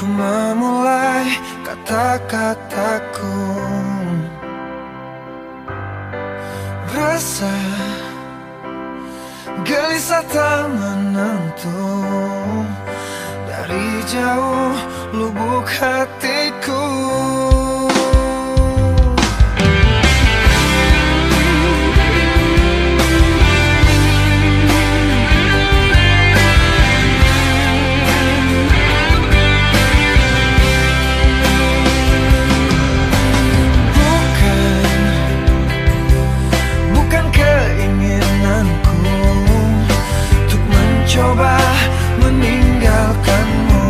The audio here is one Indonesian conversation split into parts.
Ku memulai kata-kataku, rasa gelisah tak menentu. Dari jauh lubuk hatiku, bukan keinginanku untuk mencoba meninggalkanmu.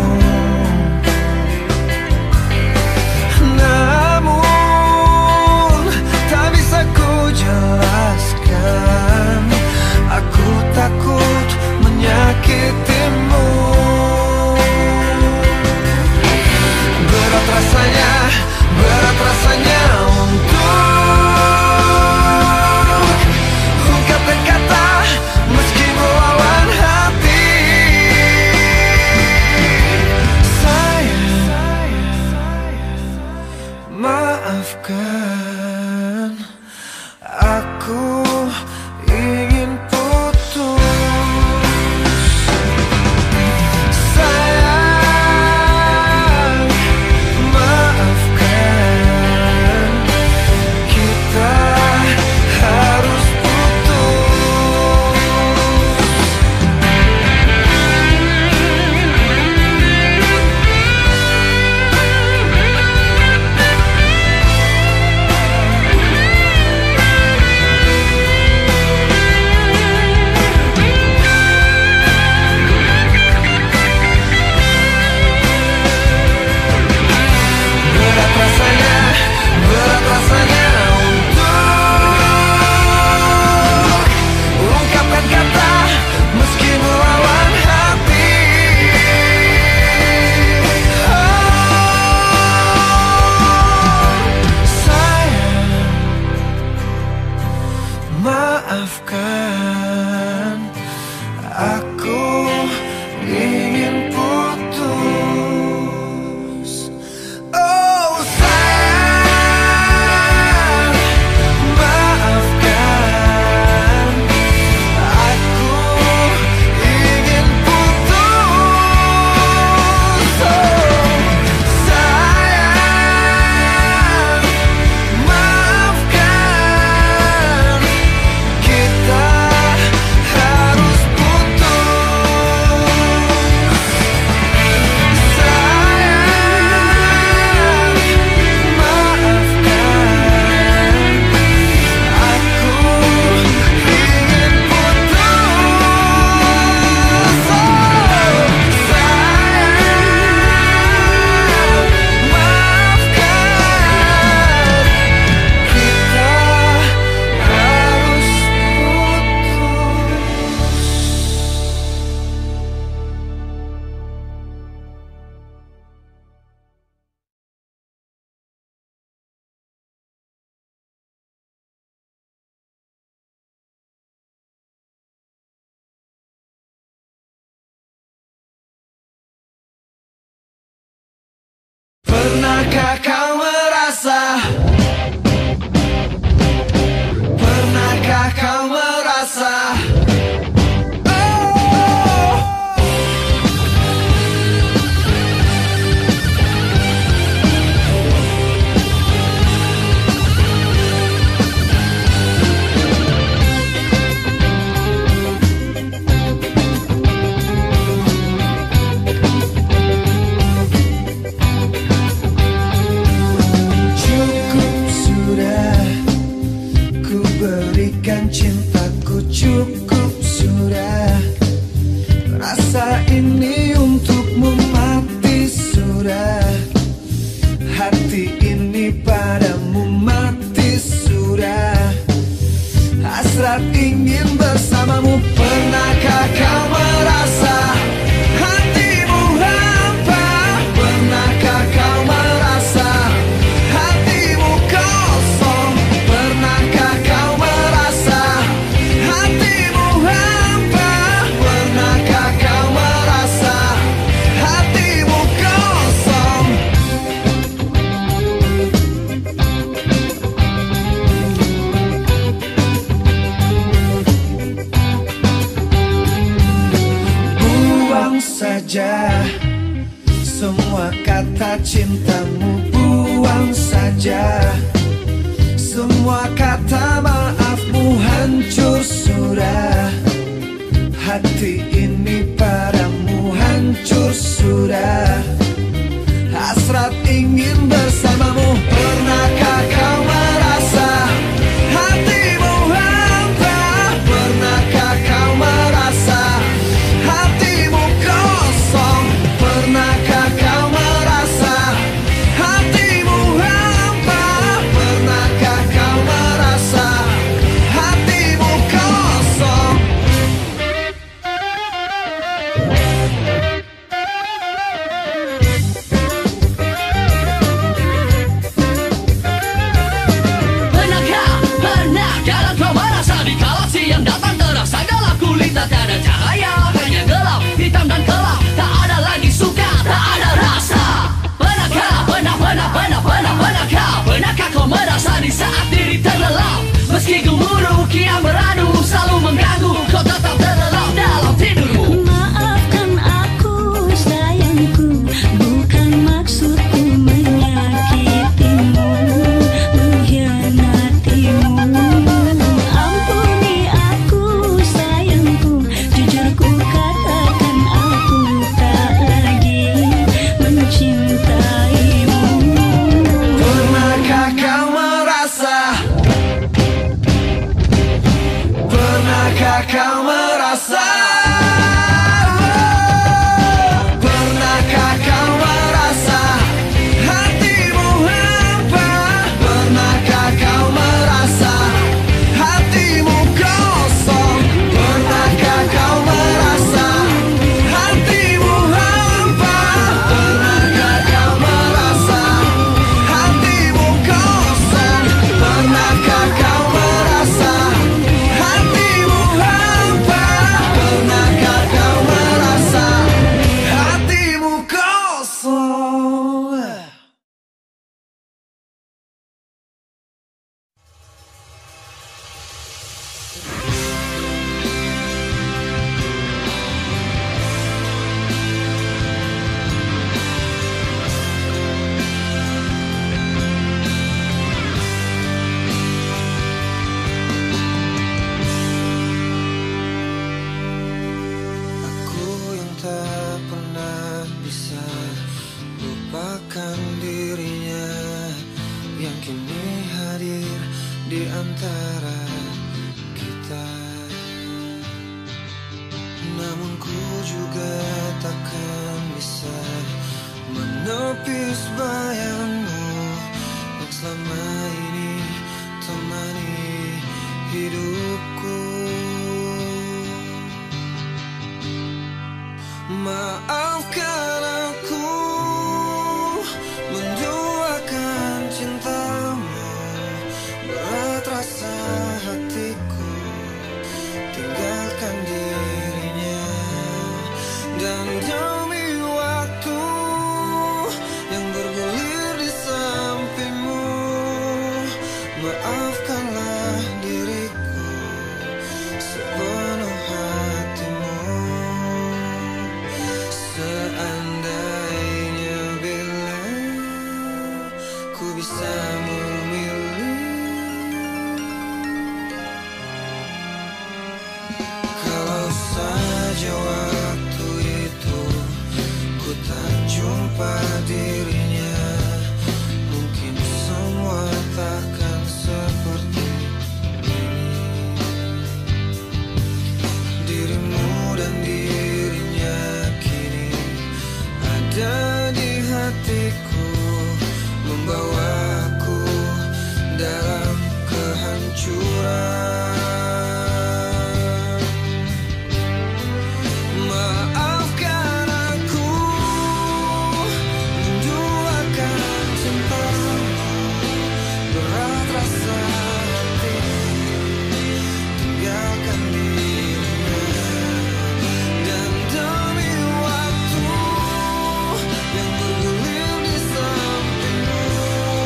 Namun tak bisa ku jelaskan, aku takut menyakitimu. Berat rasanya untuk ungkapkan kata meski melawan hati. Sayang, maafkan, aku ingin putus. Sayang, maafkan, kita harus putus. Berat rasanya untuk ungkapkan kata meski melawan hati. Sayang, maafkan, aku ingin putus. Oh sayang, maafkan, aku ingin putus. Oh sayang, maafkan, kita harus putus. Sayang, maafkan, aku ingin putus. Oh sayang, maafkan, kita harus Pernahkah kau merasa? Pernahkah kau merasa? Oh, cukup sudah ku berikan cintaku, cukup sudah rasa ini untukmu mati sudah. Hati ini padamu mati sudah. Hasrat ingin bersamamu. Pernahkah kau merasa hatimu hampa? Pernahkah kau merasa hatimu kosong? Pernahkah kau merasa hatimu hampa? Pernahkah kau merasa hatimu kosong? saja. Semua kata cintamu buang saja. Semua kata maafmu hancur sudah. Hati ini padamu hancur sudah. Hasrat ingin bersamamu. Pernahkah kau merasa hatimu hampa? Pernahkah kau merasa hatimu kosong? Pernahkah kau merasa hatimu hampa? Pernahkah kau merasa hatimu kosong? Pernah dalam kau merasa di kala siang datang terasa gelap gulita, tak ada cahaya, hanya gelap, hitam dan gelap, tak ada lagi suka, tak ada rasa. Pernahkah kau merasa di saat diri terlelap, meski gemuruh kian beradu selalu mengganggu, kau tetap terlelap dalam tidurmu. Maafkan aku sayangku, bukan maksudku menyakitimu, mengkhianatimu. Ampuni aku sayangku, jujur ku katakan aku tak lagi mencintaimu. Pernahkah kau merasa? Pernahkah kau merasa? Pernahkah kau merasa hatimu hampa? Pernahkah kau merasa hatimu kosong? Pernahkah kau merasa hatimu hampa? Pernahkah kau merasa hatimu kosong? Pernahkah kau merasa hatimu hampa? Pernahkah kau merasa hatimu kosong? Aku yang tak pernah bisa lupakan dirinya, yang kini hadir di antara kita. Namun ku juga takkan bisa menepis bayangmu yang selama ini temani hidupku. Maafkan aku menduakan cintamu, berat rasa hatiku tinggalkan dirinya. Dan demi waktu yang bergulir di sampingmu, maafkanlah diriku sepenuh hatimu. Seandainya bila ku bisa memilih, kalau saja waktu itu ku tak jumpa dirinya, mungkin semua takkan seperti ini. Dirimu dan dirinya kini ada di hatiku, membawaku dalam kehancuran. Maafkan aku menduakan cintamu, berat rasa hatiku tinggalkan dirinya. Dan demi waktu yang bergulir di sampingmu,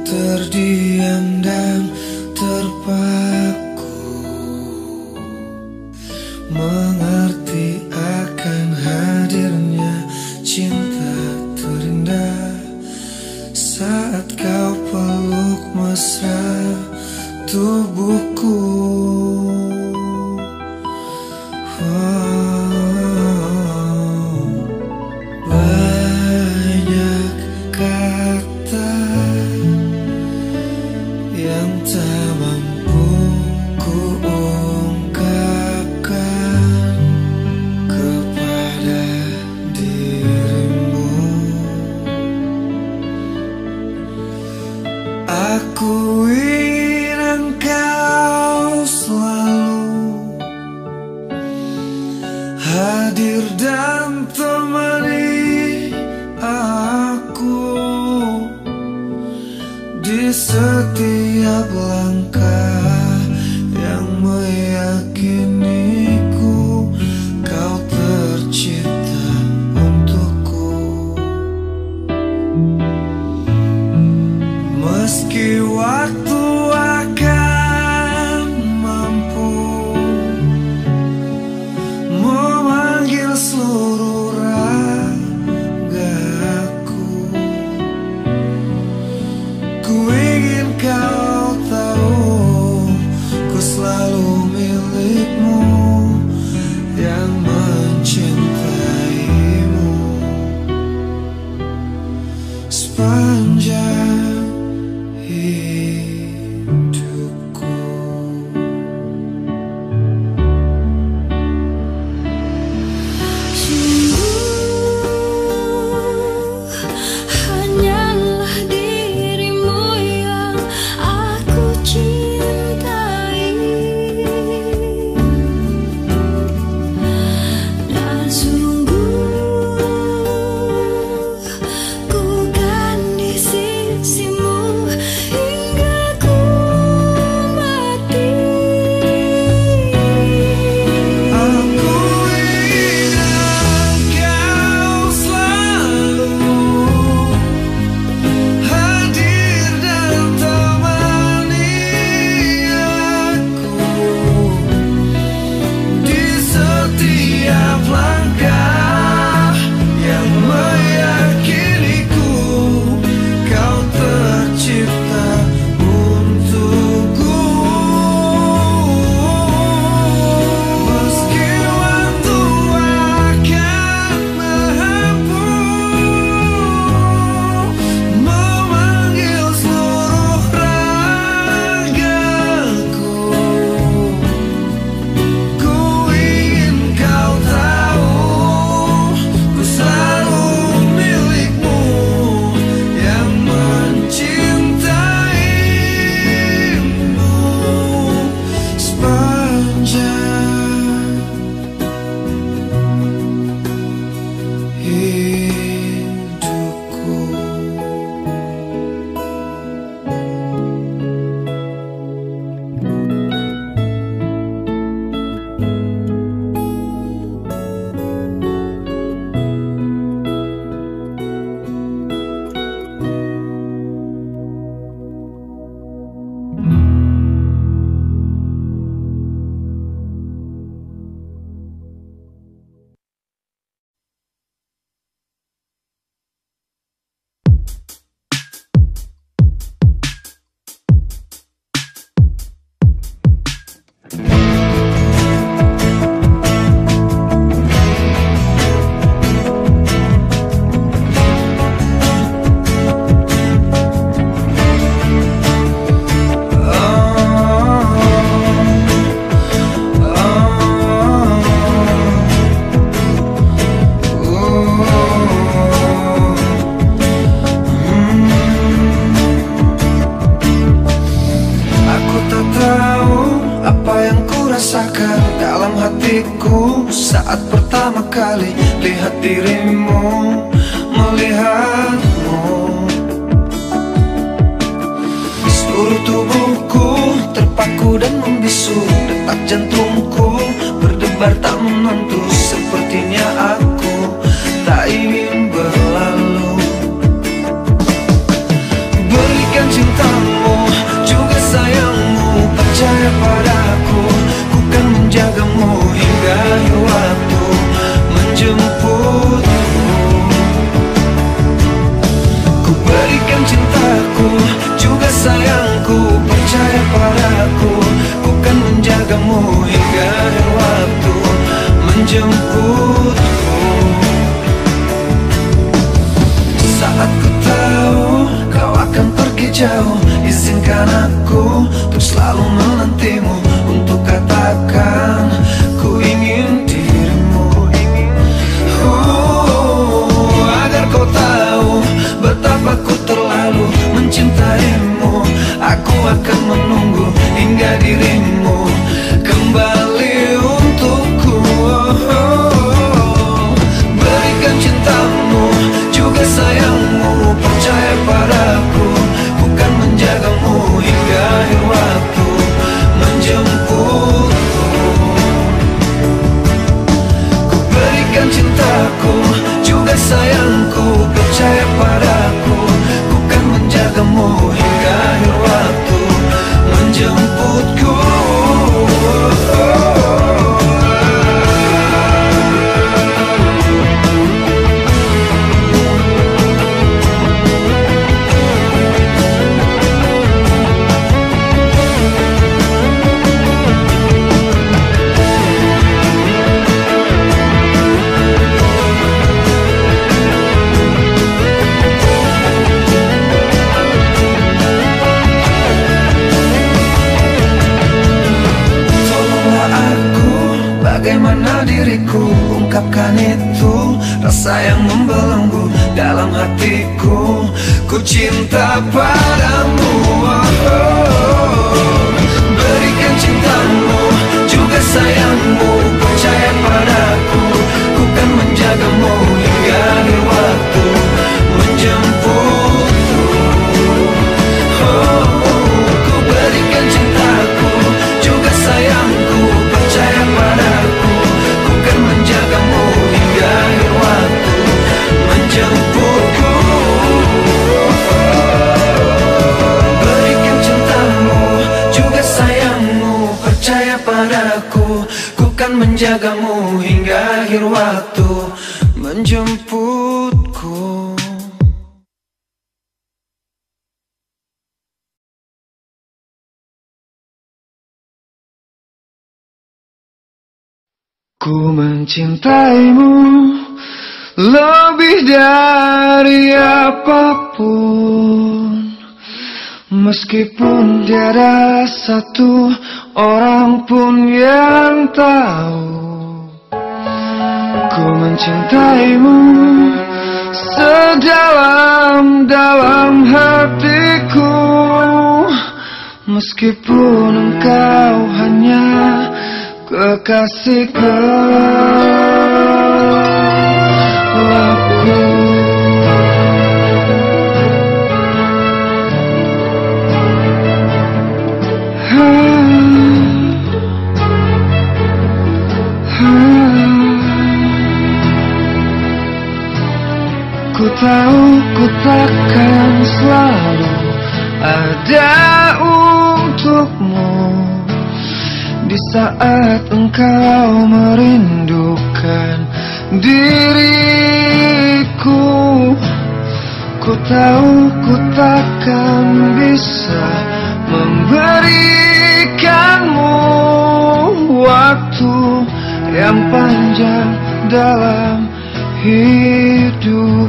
terdiam dan terpaku, mengerti akan hadirnya cinta terindah saat kau peluk mesra tubuhku. Banyak kata yang tak mampu ku ungkapkan kepada dirimu. Aku ingin engkau selalu hadir dan temani aku di setiap langkah yang meyakiniku kau tercipta untukku. Meski waktu akan mampu memanggil seluruh ragaku, ku ingin kau tahu ku selalu milikmu yang mencintaimu sepanjang hidupku. Sungguh hanyalah dirimu yang aku cintai, dan sungguh ku kan di sisimu hingga ku mati. Aku ingin engkau selalu hadir dan temani aku di setiap langkah yang meyakiniku kau tercipta untukku. Meski waktu akan mampu memanggil seluruh ragaku, ku ingin kau tahu ku selalu milikmu yang mencintaimu sepanjang hidupku. Aku tak tahu apa yang ku rasakan dalam hatiku saat pertama kali lihat dirimu, melihatmu. Seluruh tubuhku terpaku dan membisu, detak jantungku berdebar tak menentu. Sepertinya aku tak ingin berlalu. Berikan cinta sayangku, percaya padaku, ku kan menjagamu hingga akhir waktu menjemputku. Saat ku tahu kau akan pergi jauh, izinkan aku untuk selalu menantimu, untuk katakan ku ingin dirimu. Agar kau tahu betapa ku terlalu mencintaimu, aku akan menunggu hingga dirimu kembali untukku. Berikan cintamu juga sayangmu, percaya padaku, ku kan menjagamu hingga akhir waktu menjemputku. Ku berikan cintaku juga sayangku, percaya padaku, ku kan menjagamu hingga akhir waktu menjemputku. Bagaimana diriku ungkapkan itu, rasa yang membelenggu dalam hatiku. Ku cinta padamu. Berikan cintamu juga sayangmu, percaya padaku, ku kan menjagamu hingga akhir waktu menjemputku. Ku berikan cintaku juga sayangku, percaya padaku, ku kan menjagamu hingga akhir waktu menjemputku. Berikan cintamu juga sayangmu, percaya padaku, ku kan menjagamu hingga akhir waktu menjemputku. Ku mencintaimu lebih dari apapun, meskipun tiada satu orang pun yang tahu. Ku mencintaimu sedalam-dalam hatiku, meskipun engkau hanya kekasih gelapku. Ku tahu ku takkan selalu ada untukmu di saat engkau merindukan diriku. Ku tahu ku takkan bisa memberikanmu waktu yang panjang dalam hidupku.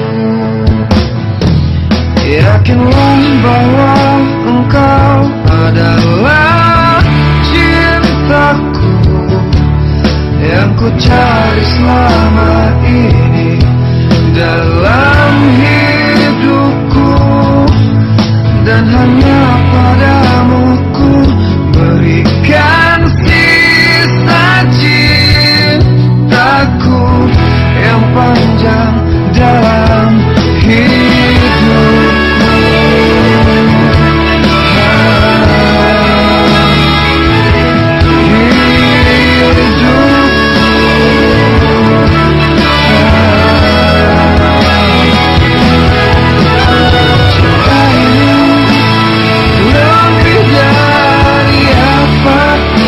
Yakinlah bahwa engkau adalah cintaku yang ku cari selama ini dalam hidupku, dan hanya padamu ku berikan sisa cintaku yang panjang dalam hidupku. Lebih dari apapun,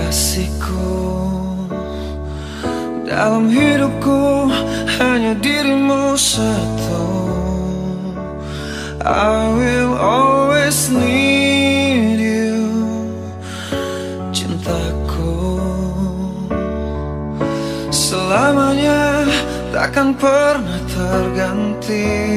kekasihku. Dalam hidupku hanya dirimu satu. I will always need you, cintaku. Selamanya takkan pernah terganti.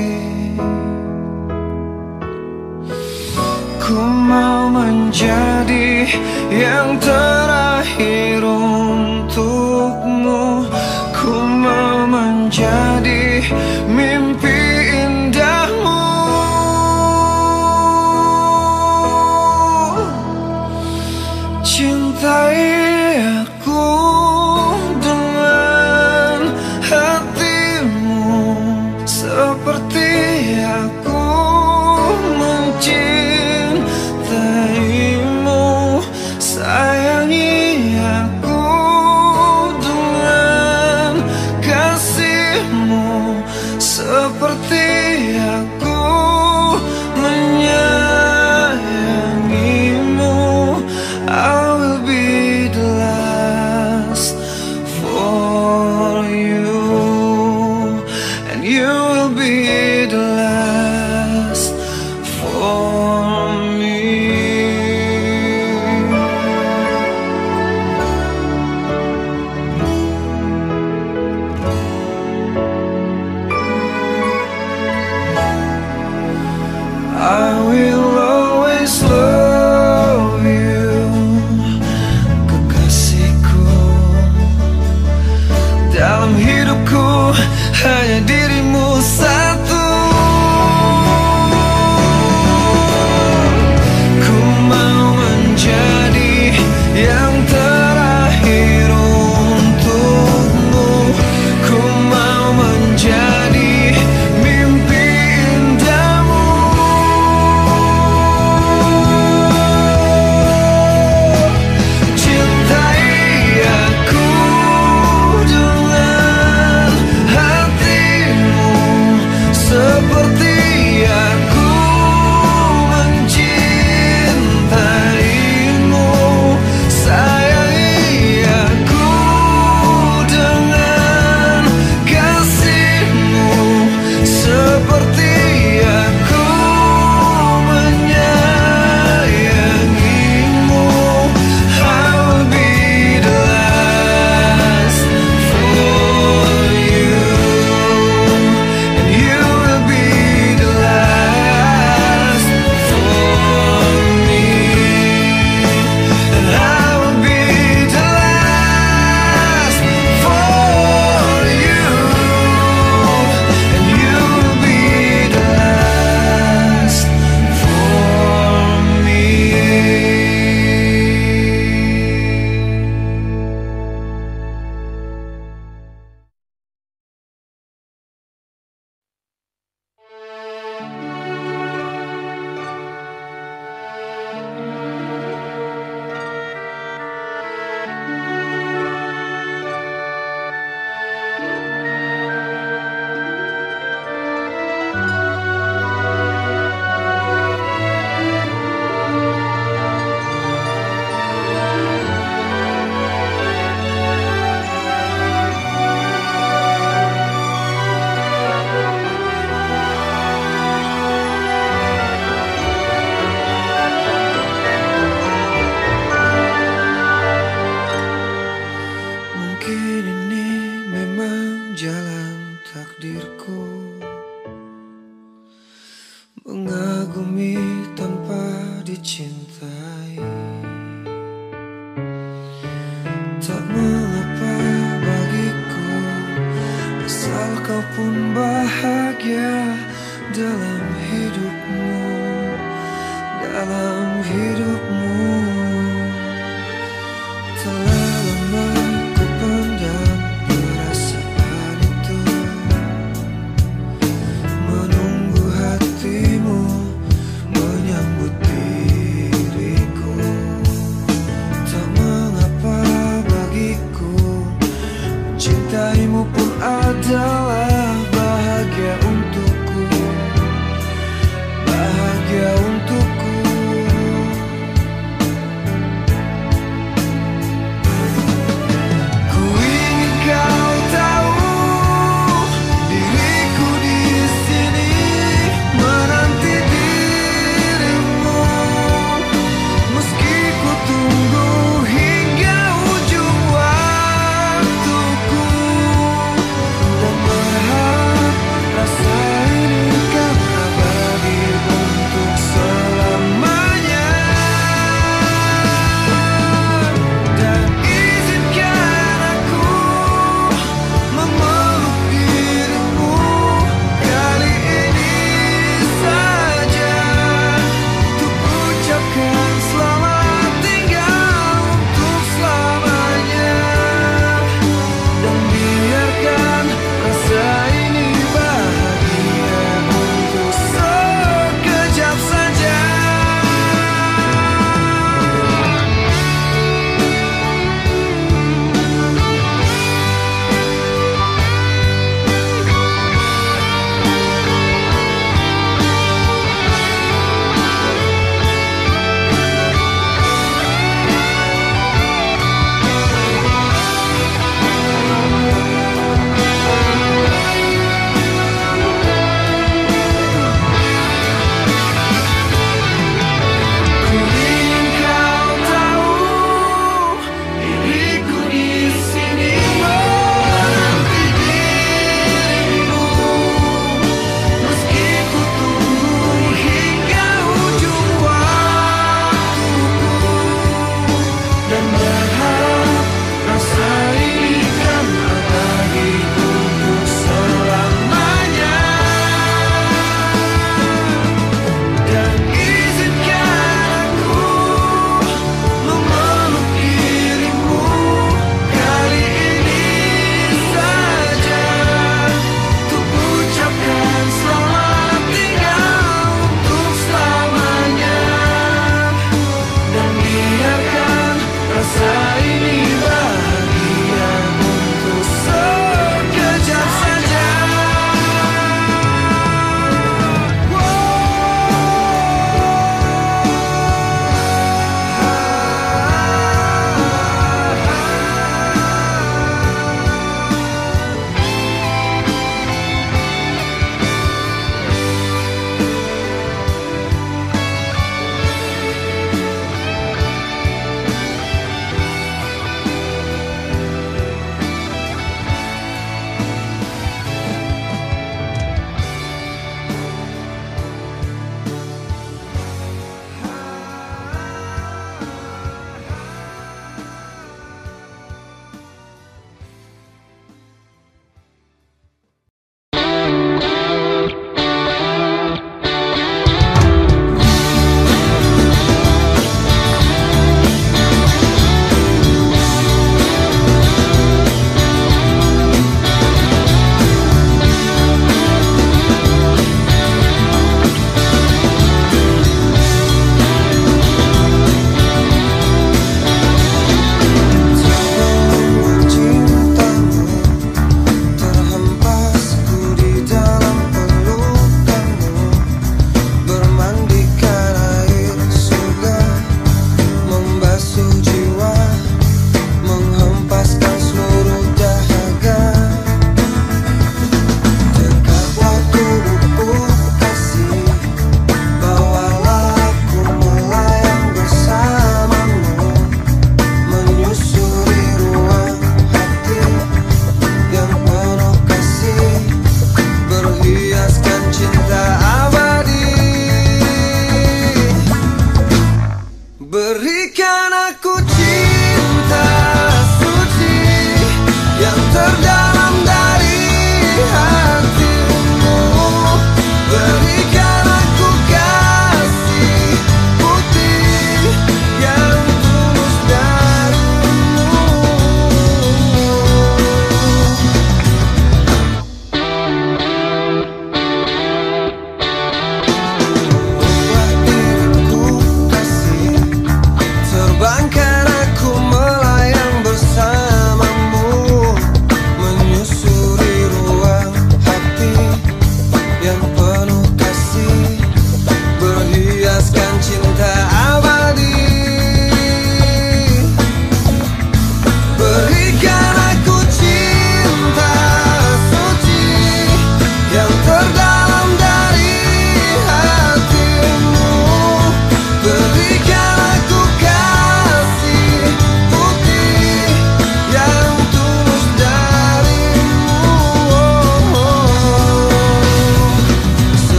Ku mau menjadi yang terakhir untukmu. Ku mau menjadi mimpi indahmu. Cintai aku dengan hatimu, seperti aku mencintaimu. Sayangi aku dengan kasihmu, seperti aku menyayangimu. I will be the last for you, and you will be the last for me. I will always love you, kekasihku. Dalam hidupku hanya dirimu satu. Ku mau menjadi yang terakhir untukmu. Ku mau menjadi mimpi indahmu. Cintai aku dengan hatimu, seperti aku mencintaimu. Sayangi aku dengan kasihmu, seperti aku menyayangimu. I will be the last for you, and you will be the last for me. And I will be the last for you, and you will be the last for me. Mungkin ini memang jalan takdirku, mengagumi tanpa dicintai. Tak mengapa bagiku, asal kau pun bahagia dalam hidupmu, dalam hidupmu. Telah lama ku pendam perasaan itu, menunggu hatimu menyambut diriku. Tak mengapa bagiku, mencintaimu pun adalah bahagia untukku, bahagia untukku.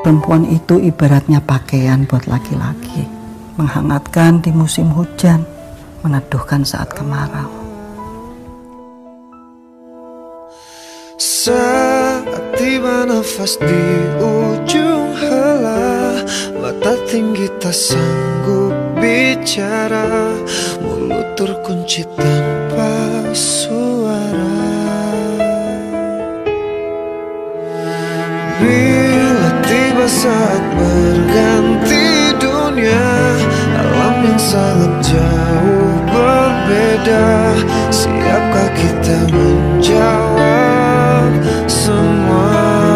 Perempuan itu ibaratnya pakaian buat laki-laki, menghangatkan di musim hujan, meneduhkan saat kemarau. Saat tiba nafas di ujung helah, mata tinggi tak sanggup bicara, mulut terkunci tanpa suara. Bila tiba saat berganti dunia, alam yang sangat jauh berbeda, siapkah kita menjawab semua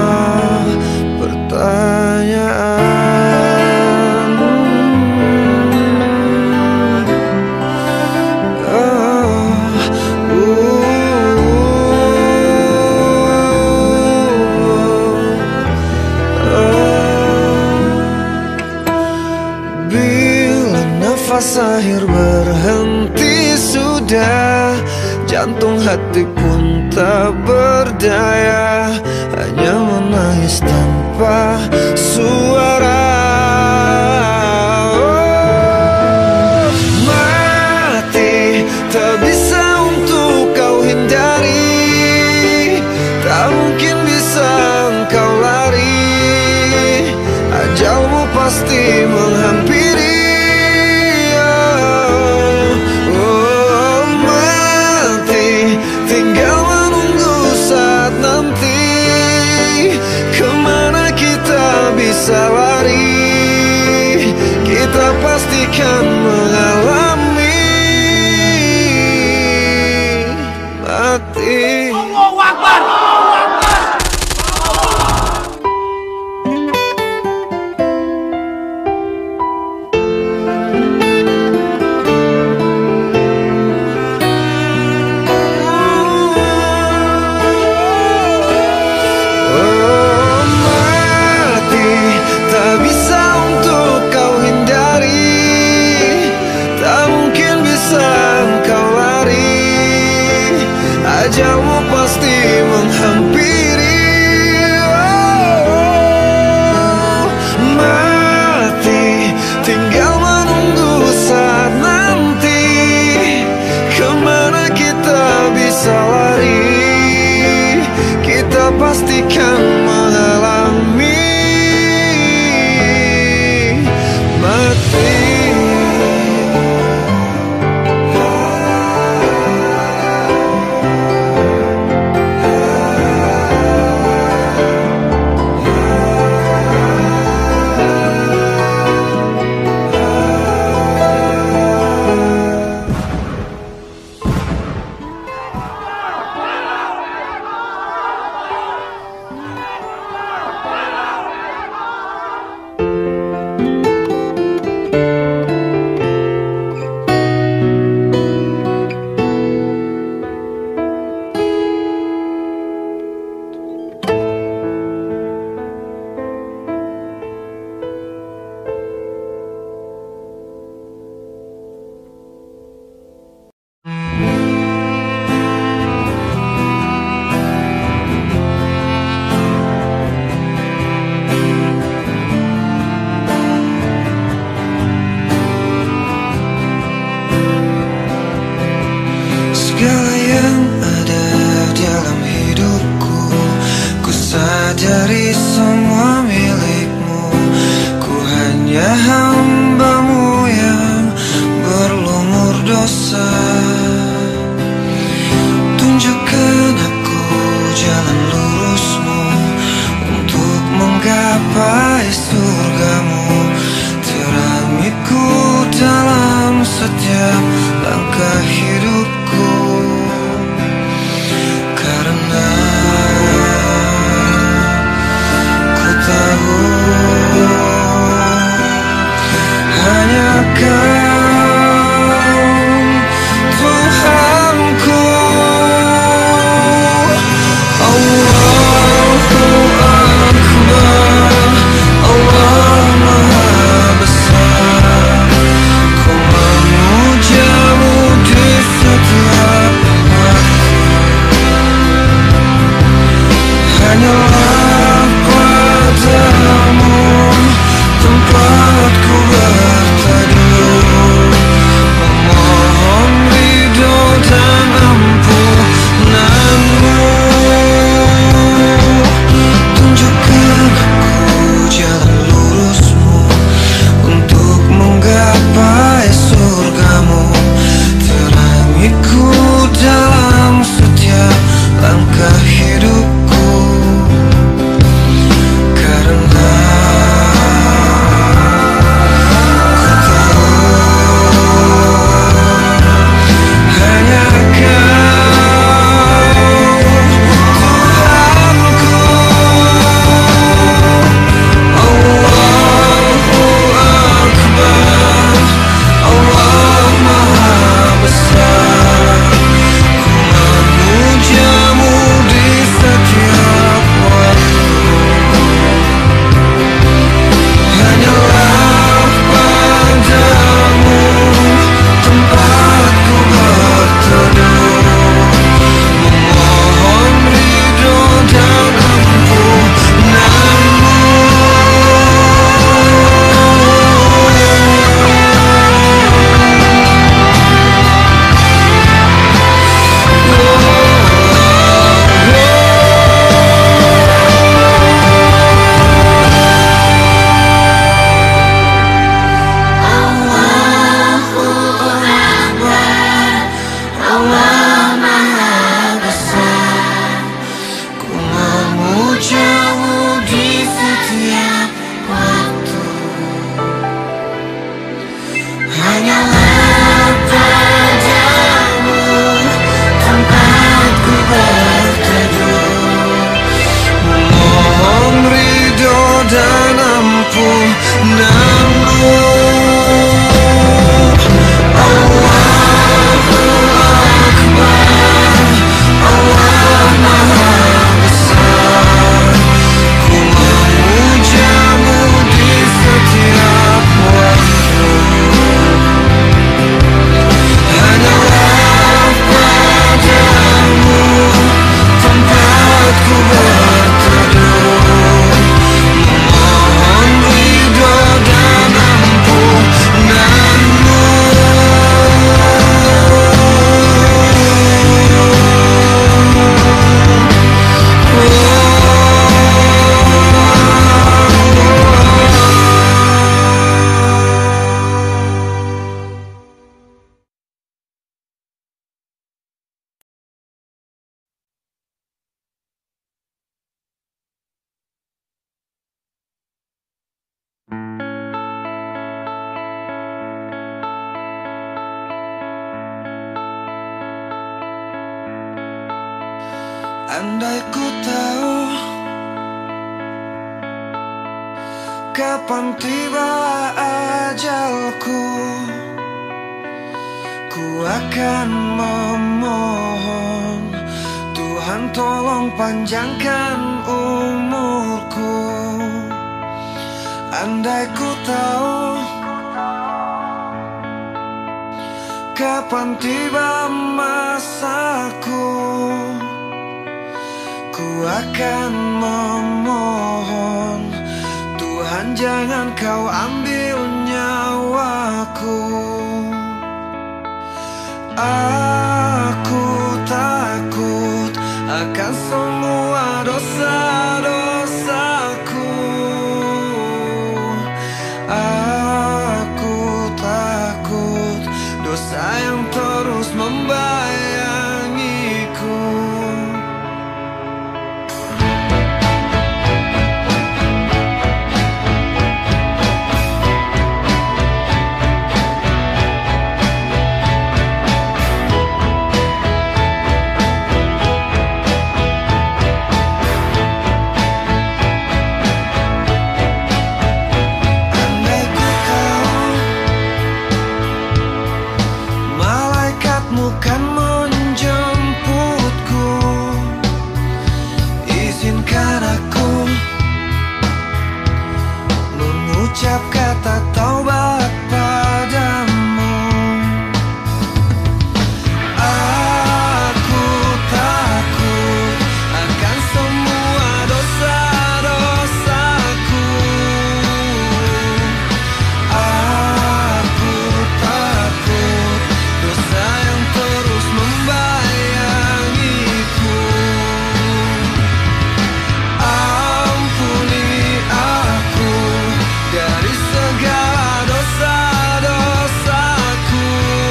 pertanyaan? Bila nafas akhir berhenti sudah, jantung hati pun tak berdaya, hanya menangis tanpa suara. Oh, mati tak bisa untuk kau hindari, tak mungkin bisa engkau lari, ajalmu pasti menghampiri. Tinggal menunggu saat nanti, kemana kita bisa lari. ampunanmu. Allahu Akbar, Allah Maha Besar. Ku memujamu di setiap waktu. Hanyalah padamu tempatku berteduh, memohon ridho dan ampunanmu. Andai ku tahu kapan tiba ajalku, ku akan memohon Tuhan tolong panjangkan umurku. Andai ku tahu kapan tiba masaku, ku akan memohon Tuhan jangan kau ambil nyawaku. Aku takut akan semua dosa-dosaku. Aku takut dosa yang terus membayangiku. Kan menjemputku, izinkan aku mengucap kata taubat padamu. Aku takut akan semua dosa-dosaku. Aku takut dosa yang terus membayangiku. Ampuni aku dari segala dosa-dosaku.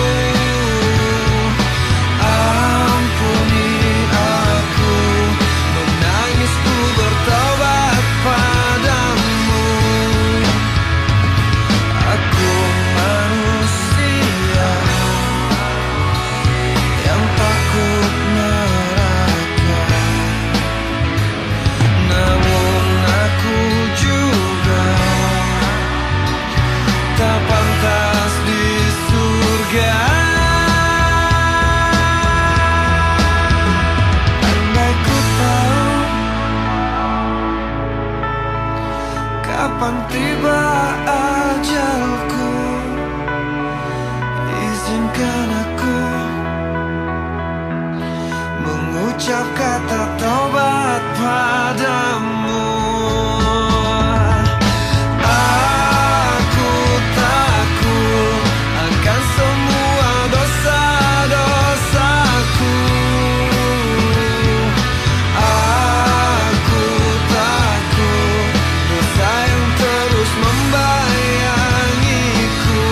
Ampuni aku, menangisku bertobat padamu. Aku manusia yang takut neraka, namun aku juga tak pantas di surga. Andai ku tahu kapan tiba ajalku, izinkan aku mengucap kata taubat padamu. Aku takut akan semua dosa-dosaku. Aku takut dosa yang terus membayangiku.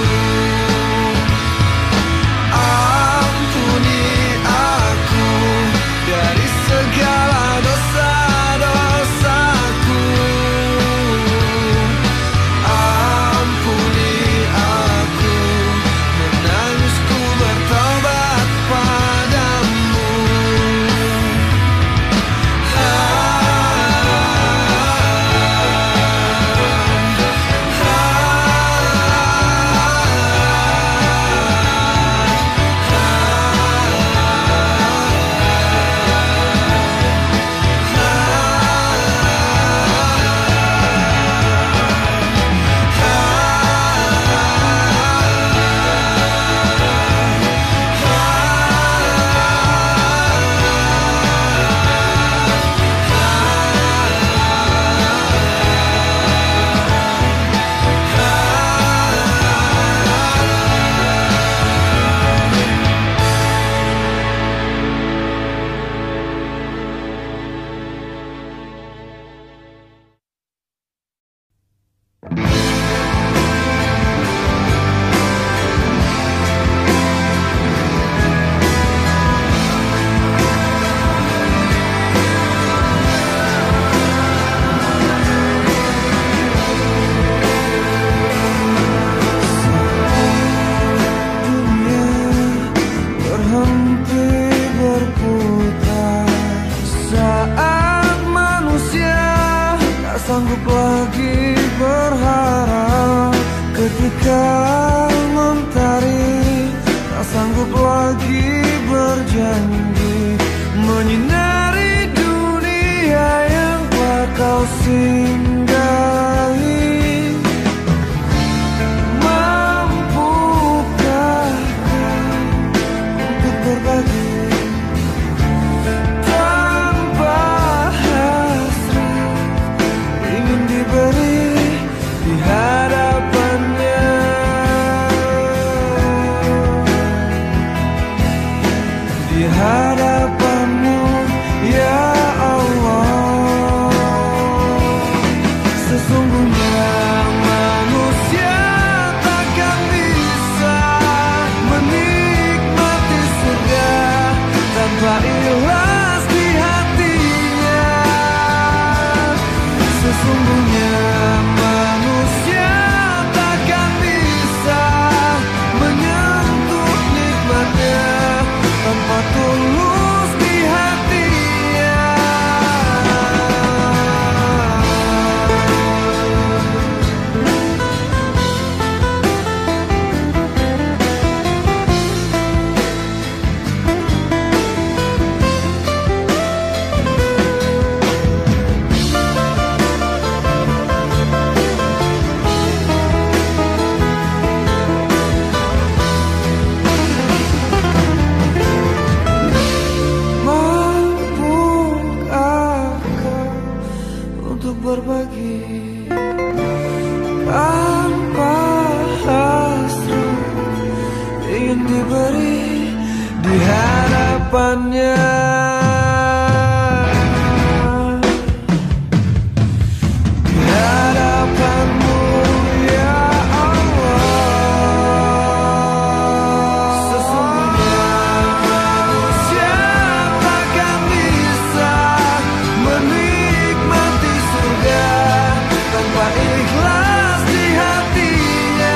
Ampuni aku dari segala dosa-dosa. sanggup lagi berharap ketika mentari, tak sanggup lagi berjanji menyinari dunia yang telah kau singgahi. Mampukah kau untuk berbagi tanpa hasrat, ingin diberi di hadapannya, di hadapanmu ya Allah. Sesungguhnya manusia takkan bisa menikmati surga tanpa ikhlas di hatinya. Sesungguhnya manusia takkan bisa menyentuh nikmatnya tanpa tulus di hatinya. Mampukah kau untuk berbagi tanpa hasrat, ingin diberi di hadapannya, di hadapanmu ya Allah. Sesungguhnya manusia takkan bisa menikmati surga tanpa ikhlas di hatinya.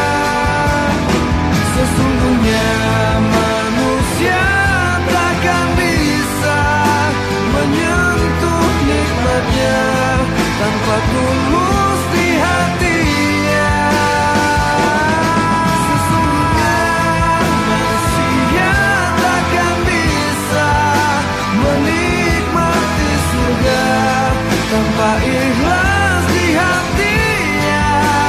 Sesungguhnya manusia takkan bisa menyentuh nikmatnya tanpa tulus di hatinya. Sesungguhnya manusia takkan bisa menikmati surga tanpa ikhlas di hatinya.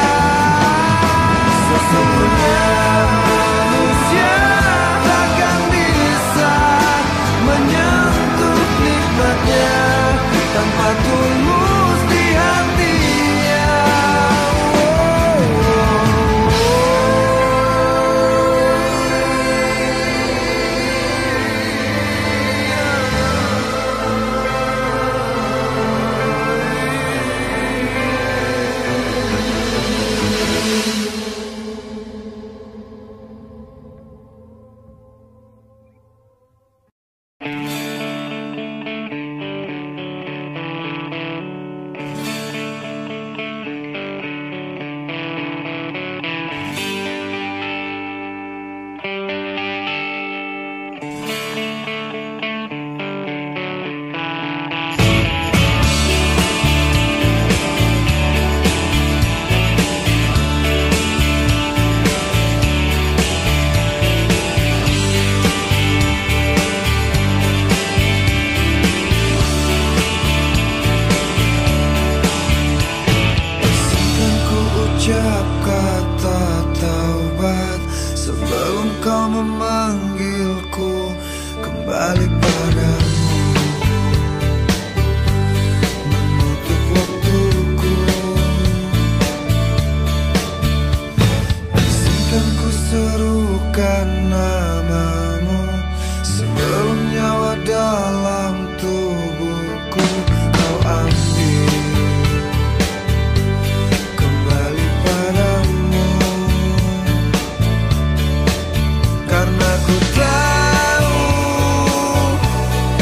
Sesungguhnya manusia takkan bisa menyentuh nikmatnya tanpa tulus di hatinya. Izinkan ku ucap kata taubat sebelum kau memanggilku kembali padamu, menutup waktuku. Izinkan ku serukan namamu sebelum nyawa dalam tubuhku kau ambil kembali padamu. Karena ku tahu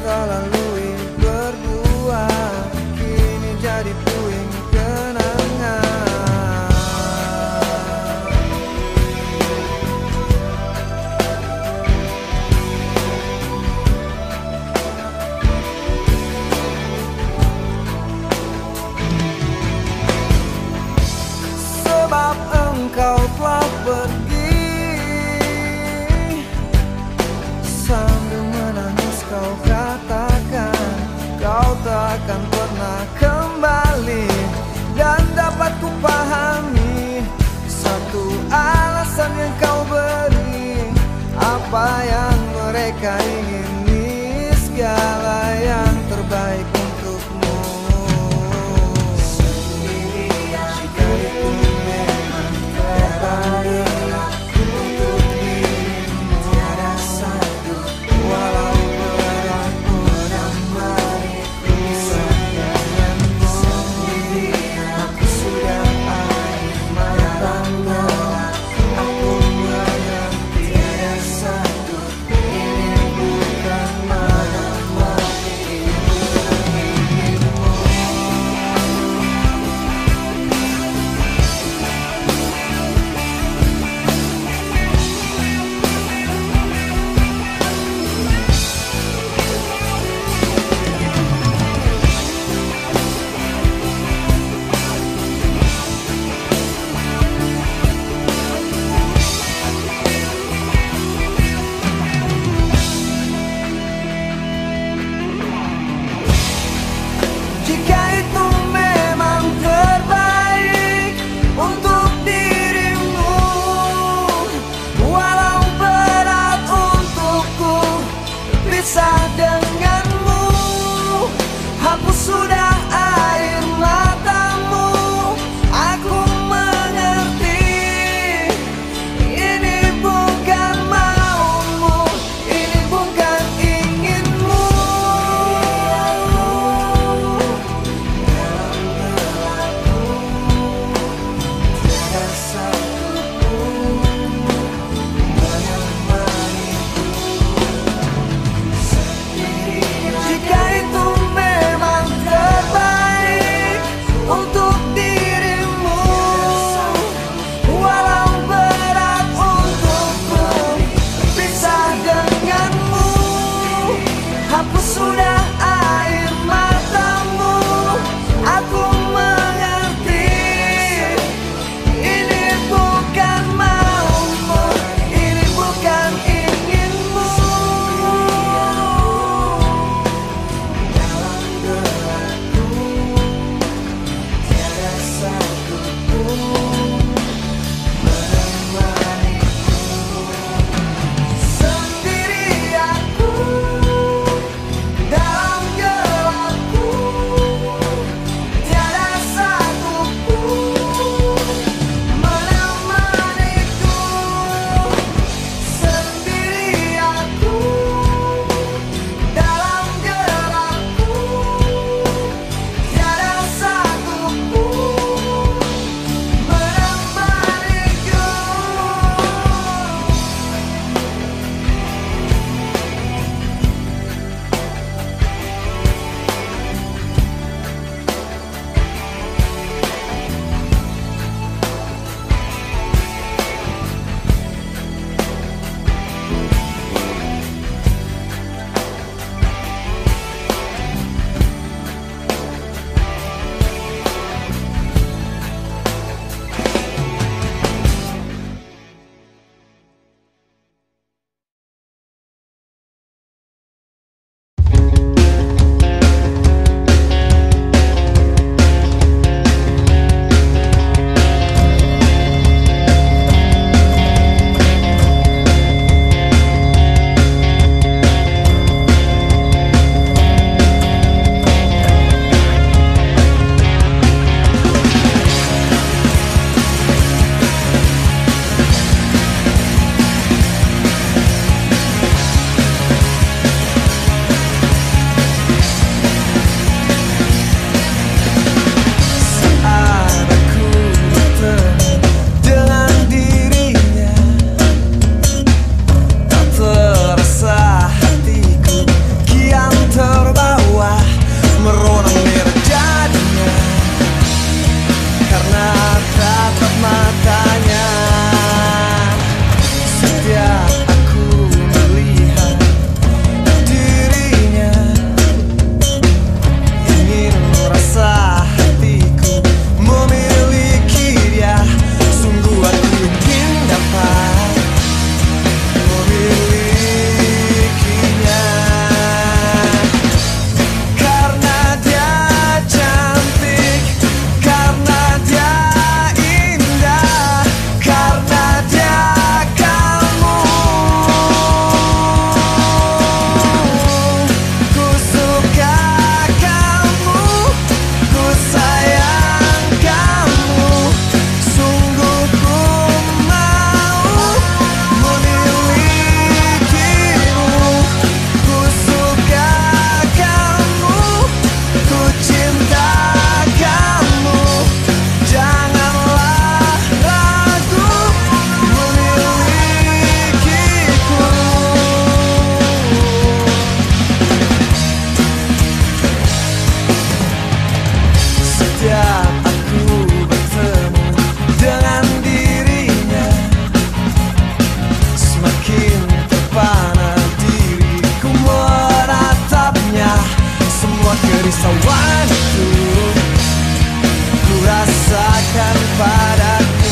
kita lalui berdua kini jadi puing kenangan. Sebab engkau telah pergi, sambil menangis kau katakan kau tak akan pernah kembali. Dan dapat ku pahami satu alasan yang kau beri, apa yang mereka ingini, segala yang terbaik untukmu. Jika itu memang terbaik untuk dirimu, tiada satu walau berat menamaniku. Bisa denganmu sendirian, aku sudah air matamu. Aku mengerti tiada satu, ini bukan menemanimu. Jika itu memang terbaik untuk dirimu, walau berat untukku pisah denganmu, hapus sudah air matamu. Aku mengerti ini bukan maumu, ini bukan inginmu. Tiada satupun menemaniku. Jika itu memang terbaik untuk dirimu, walau berat untukku pisah denganmu, hapus sudah air matamu. Aku mengerti ini bukan maumu, ini bukan inginmu. Dalam gelapku tiada satupun menemaniku. Sendiri aku dalam Kekisauan itu ku rasakan padaku,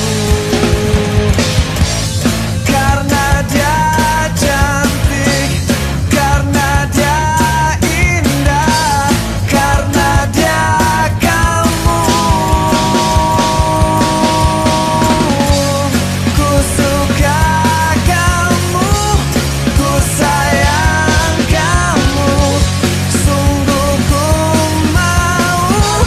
karena dia cantik, karena dia indah, karena dia kamu. Ku suka kamu, ku sayang kamu, sungguh ku mau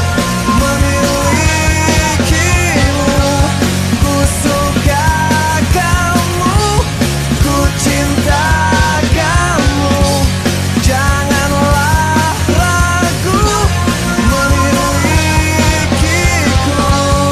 memilikimu. Ku suka kamu, ku cinta kamu, janganlah ragu memilikiku.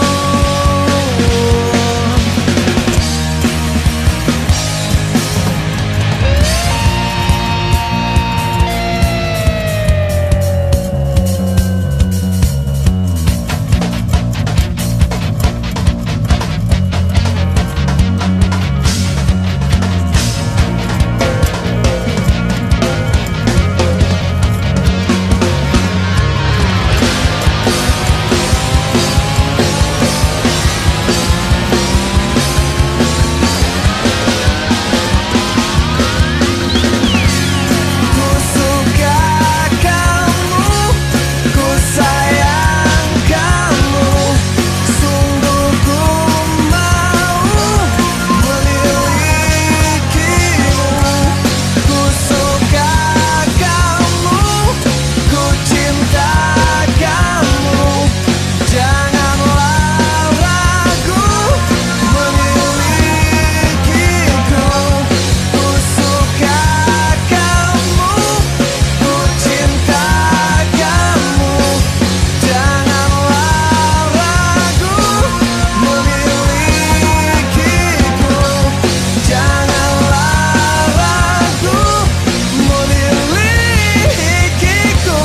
Ku suka kamu, ku sayang kamu, sungguh ku mau memilikimu. Ku suka kamu, ku cinta kamu, janganlah ragu memilikiku. Ku suka kamu, ku cinta kamu, janganlah ragu memilikiku. Janganlah ragu memilikiku.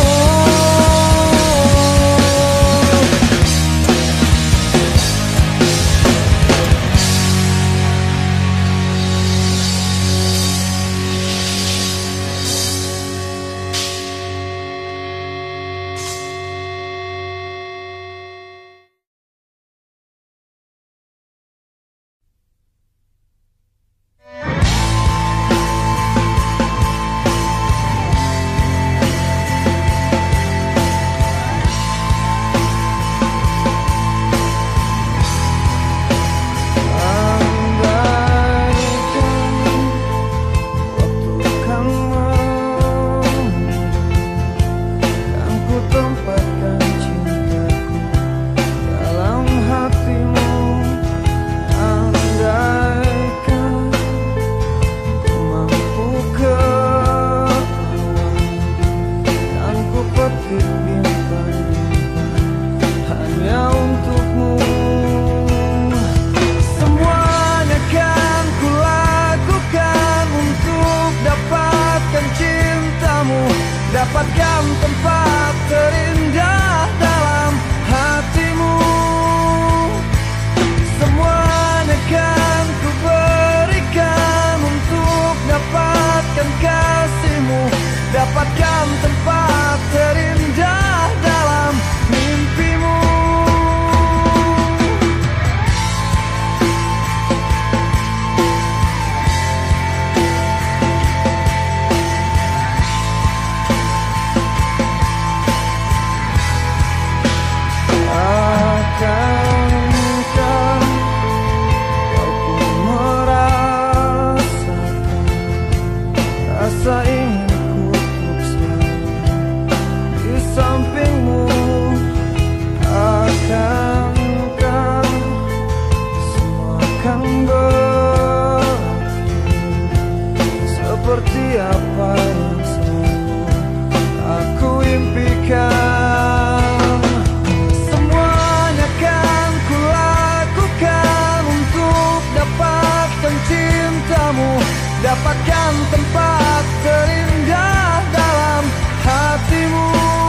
Semuanya kan kulakukan untuk dapatkan cintamu, dapatkan tempat terindah dalam hatimu. Semuanya kan ku berikan untuk dapatkan kasihmu, dapatkan tempat terindah dalam mimpimu. Akankah kau pun merasakan rasa inginku untuk selalu di sampingmu? Akankah semua akan berakhir seperti apa yang selalu aku impikan? Semuanya kan kulakukan untuk dapatkan cintamu, dapatkan tempat terindah dalam hatimu.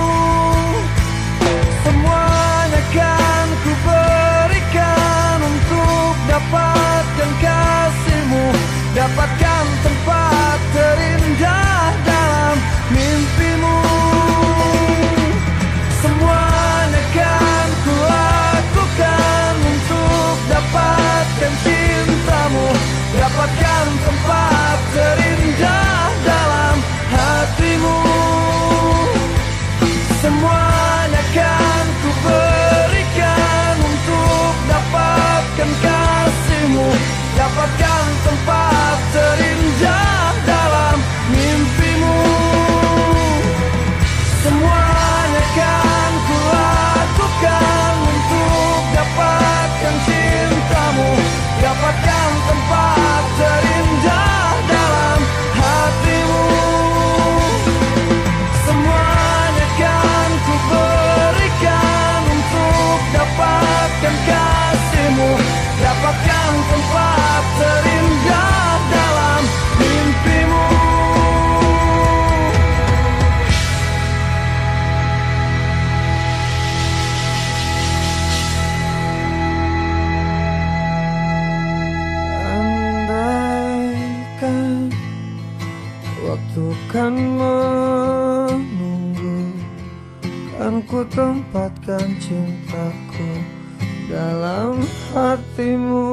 Semuanya kan ku berikan untuk dapatkan kasihmu, dapatkan tempat terindah dalam mimpimu. Semuanya kan ku lakukan untuk dapatkan cintamu, dapatkan tempat terindah dalam hatimu. Semuanya kan ku berikan untuk dapatkan kasihmu, dapatkan tempat terindah dalam mimpimu. Andaikan waktu kan menunggu, kan ku tempatkan cintaku dalam hatimu.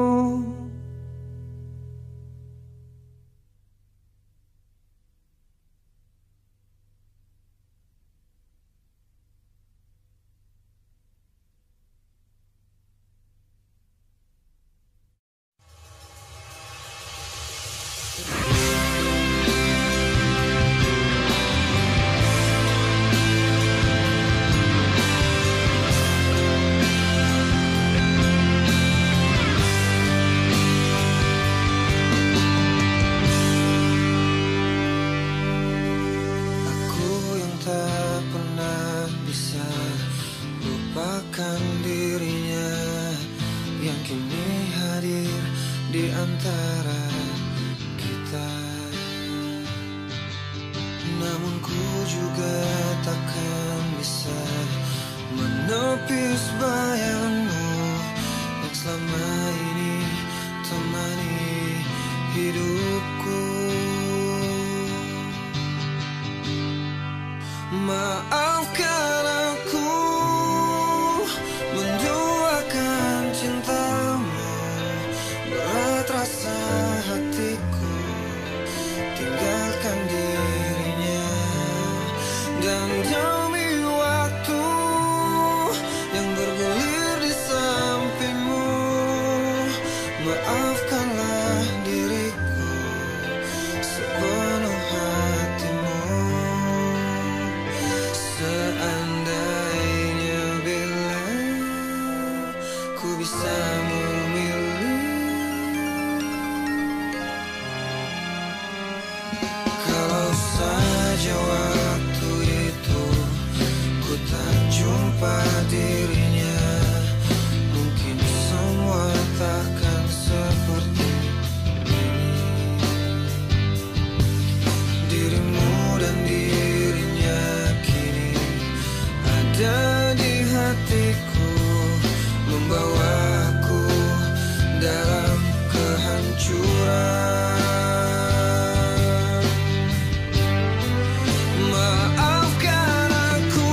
Dirinya yang kini hadir di antara kita, namun ku juga takkan bisa menepis bayangmu yang selama ini temani hidupku. Maafkan aku menduakan cintamu, berat rasa hatiku tinggalkan dirinya, dan demi waktu yang bergulir di sampingmu, maafkanlah diriku sepenuh hatimu. Seandainya bila ku bisa memilih, kalau saja waktu itu ku tak jumpa dirinya, mungkin semua takkan seperti ini. Dirimu dan dirinya kini ada di hatiku, membawaku dalam kehancuran. Maafkan aku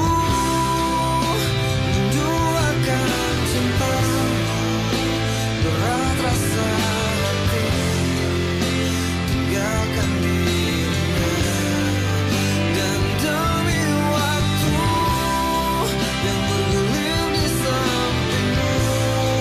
menduakan cintamu, berat rasa hati tinggalkan dirinya, dan demi waktu yang bergulir di sampingmu,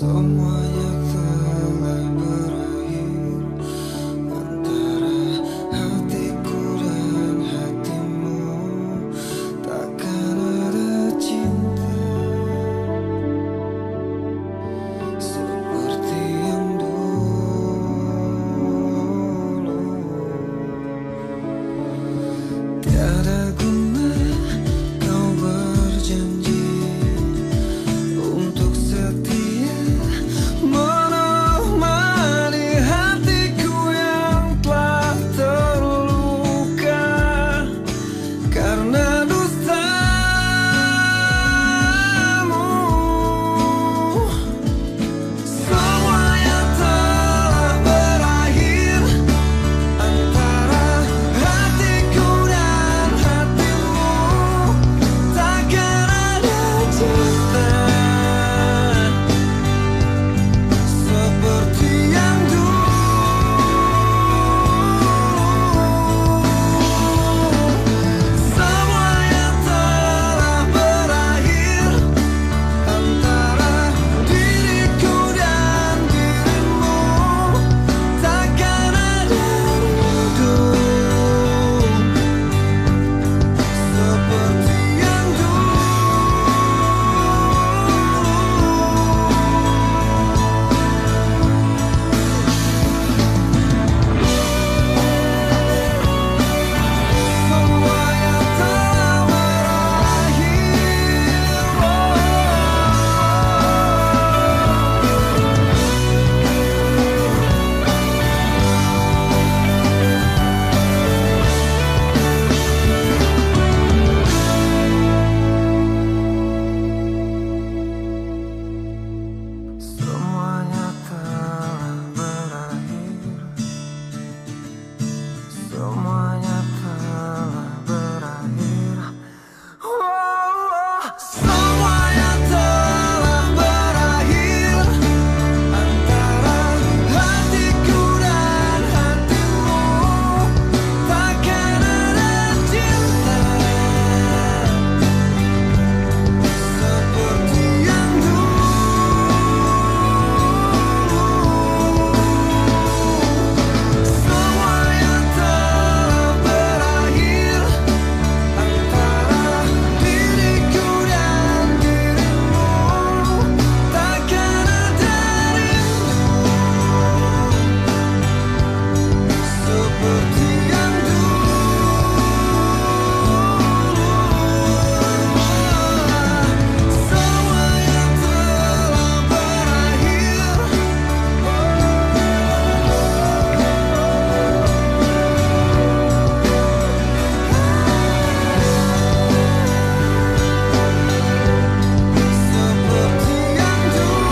Semuanya telah berakhir antara hatiku dan hatimu. Takkan ada cinta seperti yang dulu. Tiada guna kau berjanji untuk setia menemani hatiku yang telah terluka karena dustamu. Semuanya telah berakhir antara hatiku dan hatimu. Takkan ada cinta seperti yang dulu. Semuanya telah berakhir antara diriku dan dirimu. Takkan ada rindu seperti yang dulu. Semuanya telah berakhir. Semuanya telah berakhir. Semuanya telah berakhir antara hatiku dan hatimu. Takkan ada cinta seperti yang dulu. Semuanya telah berakhir antara diriku dan dirimu. Takkan ada rindu seperti yang dulu. Semuanya telah berakhir. Seperti yang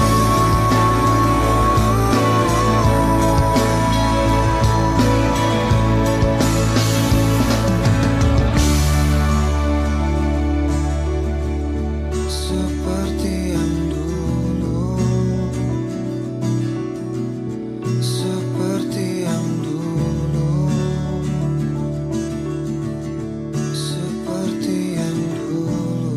dulu. Seperti yang dulu. Seperti yang dulu. Seperti yang dulu.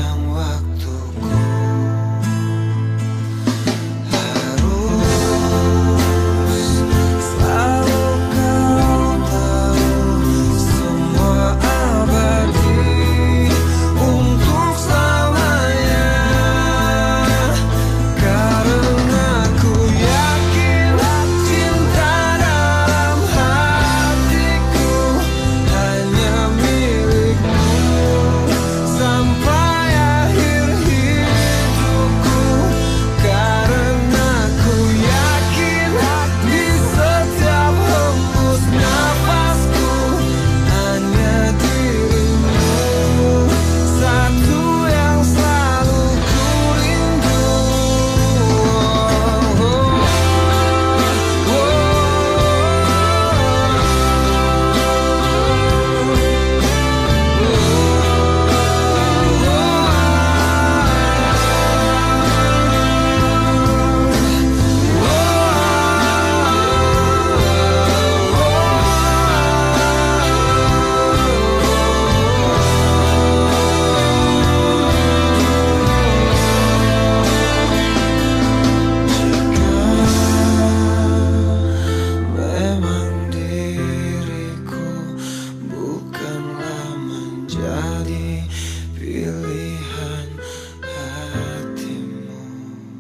dalam waktuku. Harus selalu kau tahu, semua abadi untuk selamanya. Karena ku yakin cinta dalam hatiku hanya milikmu sampai akhir hidupku. Karena ku yakin di setiap hembus nafasku hanya dirimu, satu yang selalu ku rindu. Memang diriku bukanlah menjadi pilihan hatimu.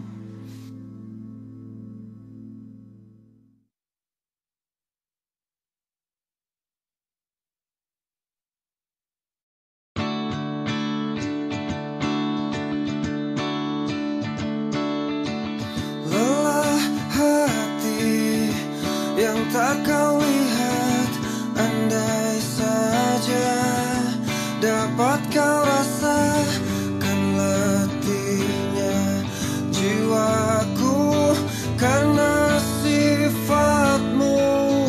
Lelah hati yang tak kau lihat, andai saja dapat kau rasakan letihnya jiwaku karena sifatmu.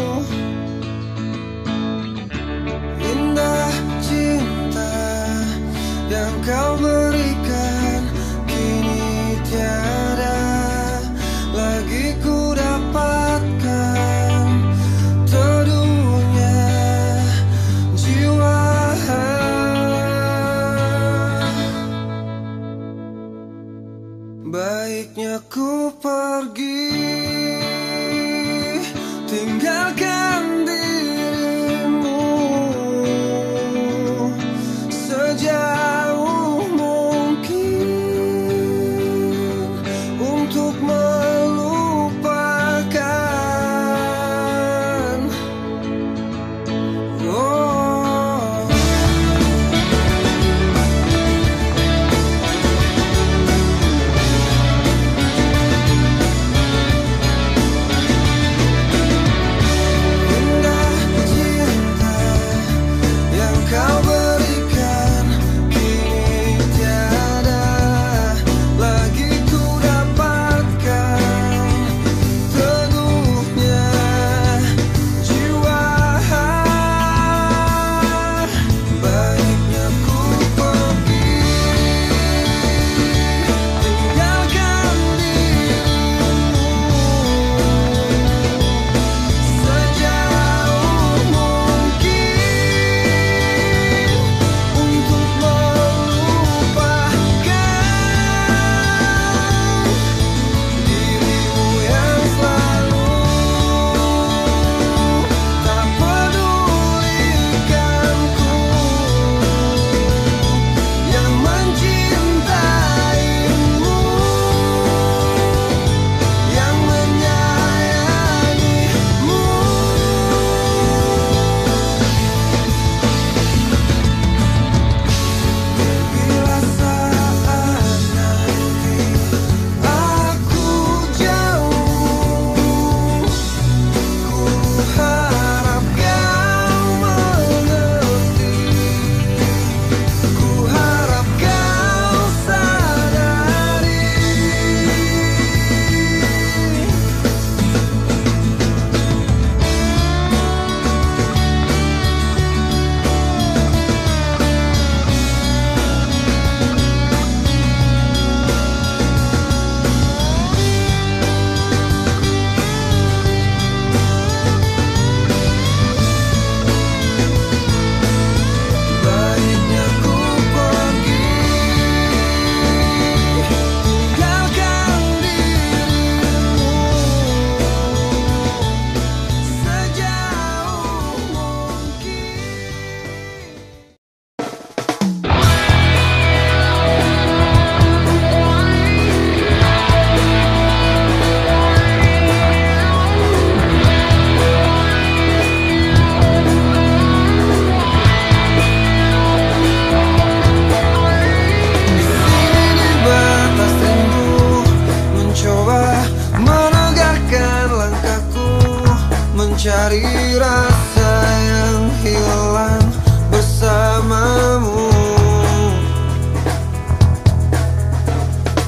Indah cinta yang kau berikan kini tiada lagi ku dapatkan. Teduhnya jiwa, baiknya ku pergi tinggalkan dirimu sejauh mungkin untuk melupakan. Oh.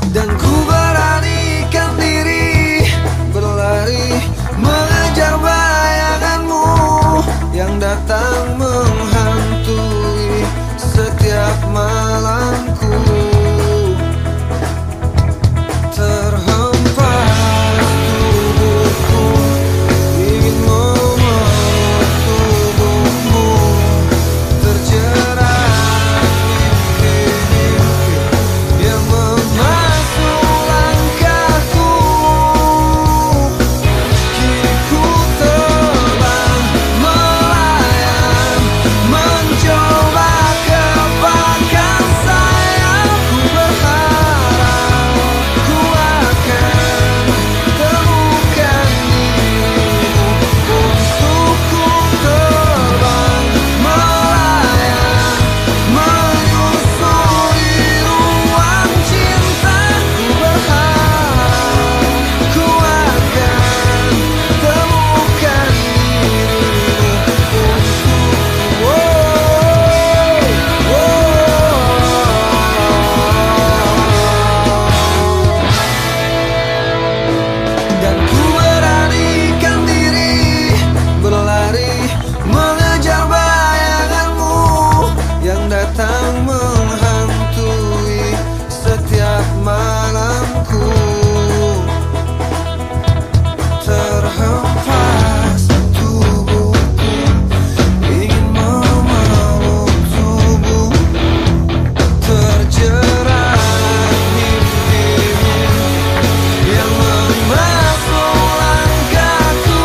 Dan ku beranikan diri berlari mengejar bayanganmu yang datang menghantui setiap malamku. Terhempas tubuhku ingin memeluk tubuhmu, terjerat mimpi-mimpi yang memasuk langkahku. Kini ku terbang melayang mencoba kepakan sayang. Ku berharap ku akan temukan dirimu untuk ku terbang melayang menyusuri ruang cinta. Ku berharap ku akan temukan dirimu dan ku beranikan diri berlari mengejar bayanganmu yang datang menghantui setiap malamku. Terhempas tubuhku ingin memeluk tubuh, terjerat mimpi-mimpi yang memasuk langkahku.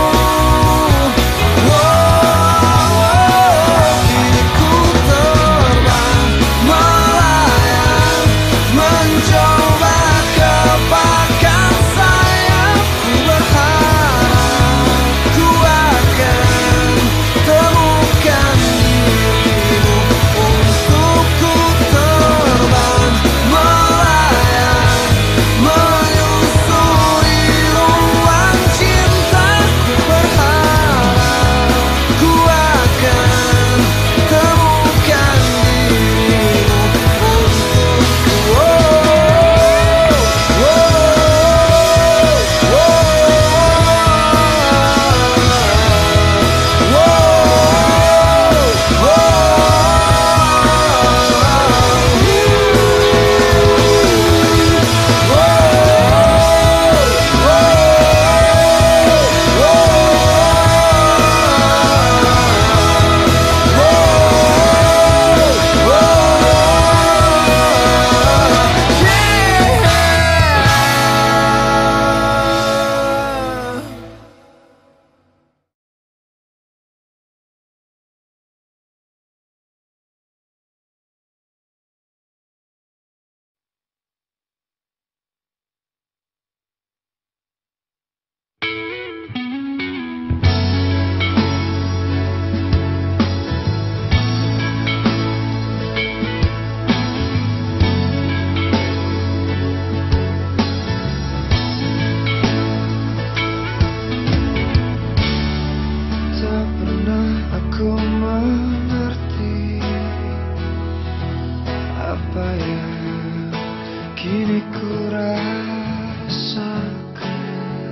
Kini ku terbang melayang mencoba kepakan sayang. Ku berharap ku akan temukan dirimu untuk ku terbang melayang menyusuri ruang cinta. Ku berharap ku akan temukan dirimu untukku. Tak pernah aku mengerti apa yang kini ku rasakan.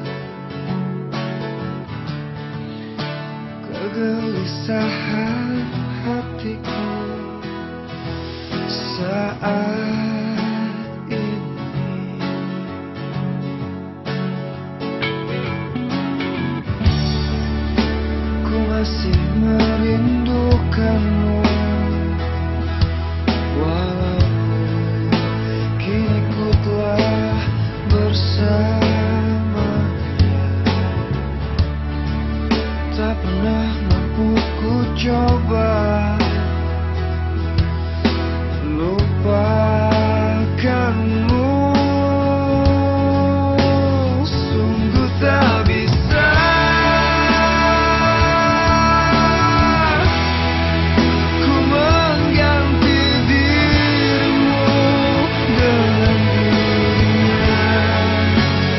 Kegelisahan hatiku saat ini. Ku masih merindukanmu walaupun kini ku telah bersama. Tak pernah mampu ku coba lupakanmu. Sungguh tak bisa ku mengganti dirimu dengan dia.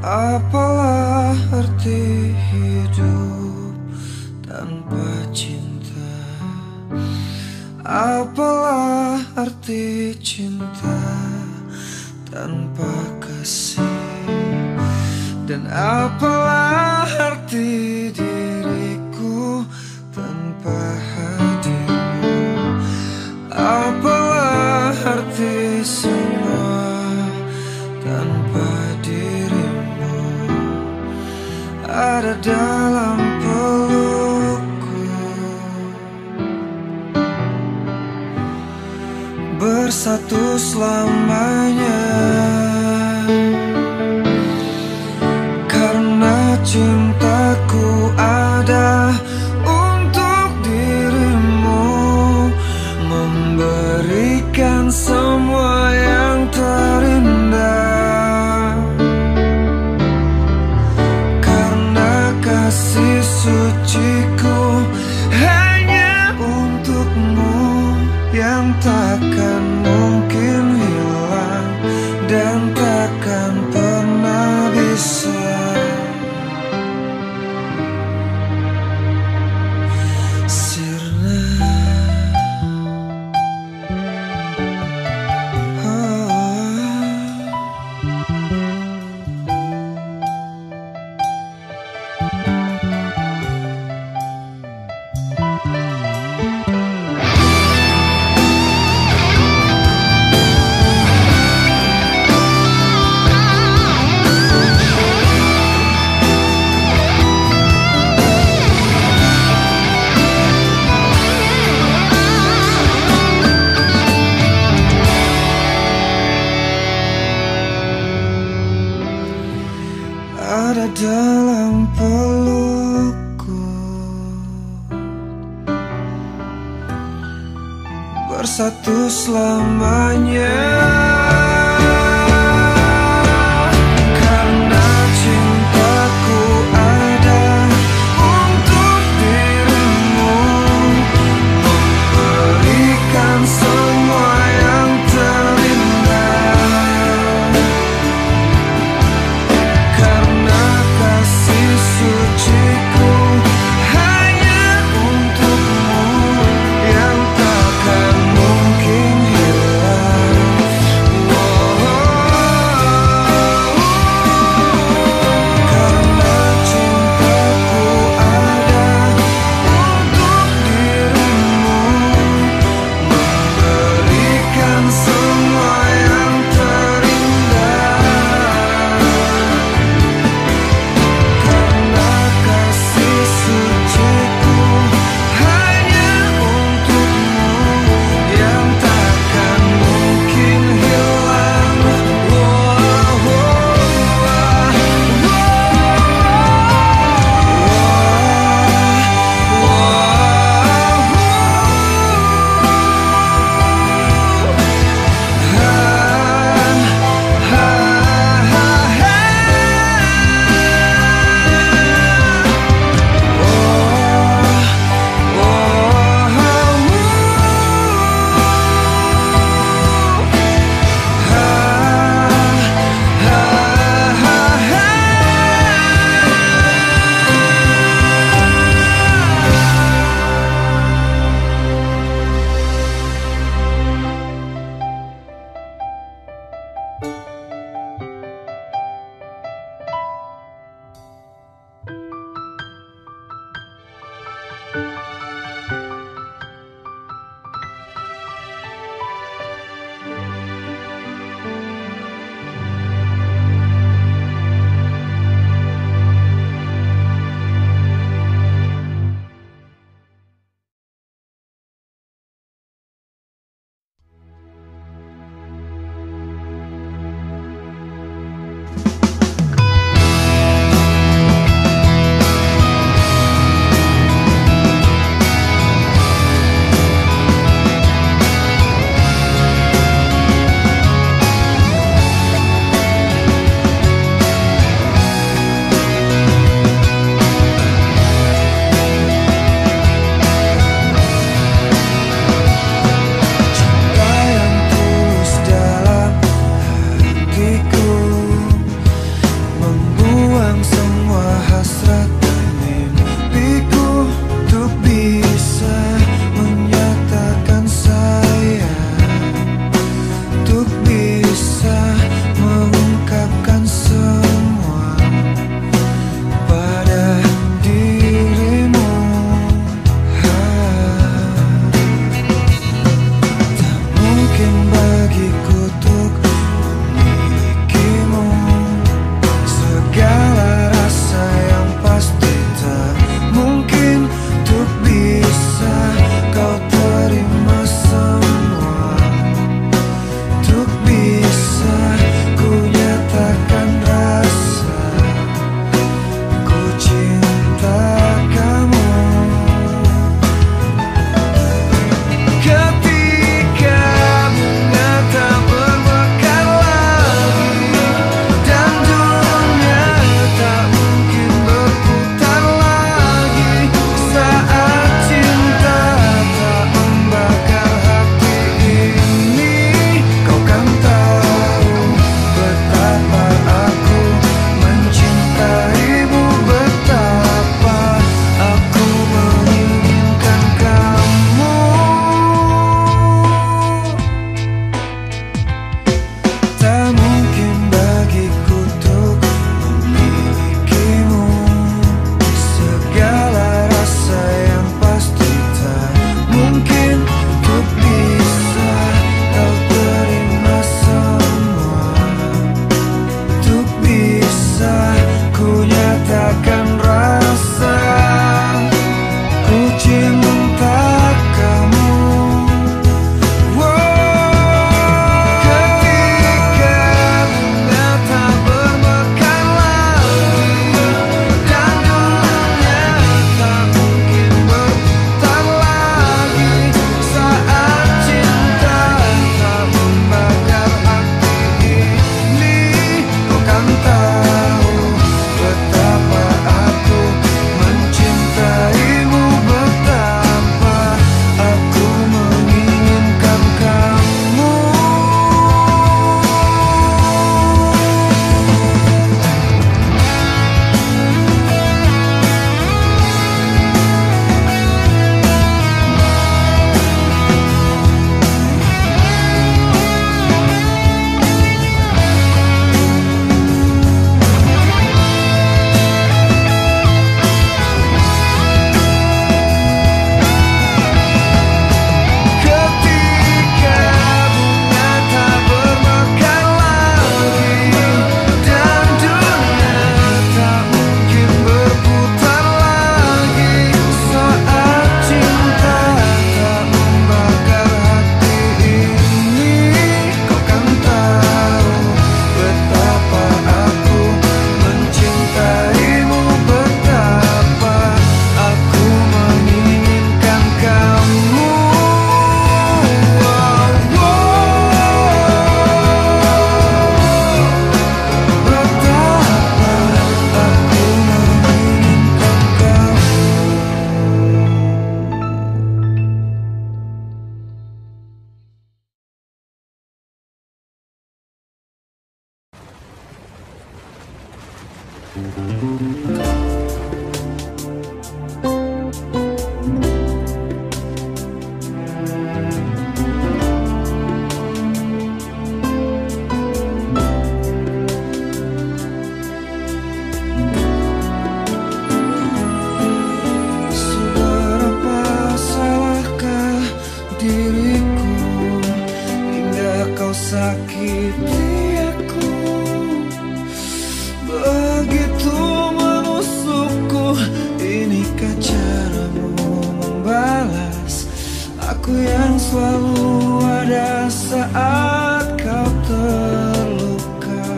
Apalah arti hidup tanpa cinta? Apalah arti cinta tanpa kasih? Dan apalah arti diriku tanpa hadirmu? Apalah arti semua tanpa dirimu? Ada dalam pelukku, bersatu selamanya. Karena cintaku ada untuk dirimu, memberikan semua yang terindah. Karena kasih suciku hanya untukmu, yang takkan mungkin hilang dan takkan pernah bisa sirna. Ada dalam pelukku, bersatu selamanya. Karena cintaku ada untuk dirimu, memberikan semua yang terindah. Karena kasih suciku hanya untukmu, yang takkan mungkin hilang. Karena cintaku ada untuk dirimu, memberikan semua yang terindah. Karena kasih suciku hanya untukmu, yang takkan mungkin hilang. Seberapa salahkah diriku hingga kau sakiti aku, begitu menusukku. Inikah caramu membalas aku yang selalu ada saat kau terluka?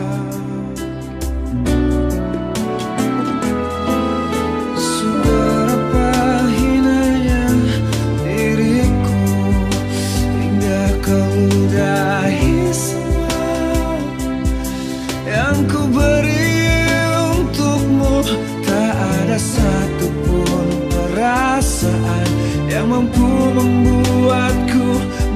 Seberapa hinanya diriku hingga kau ludahi semua yang ku beri untukmu. Tak ada satupun perasaan yang mampu membuatku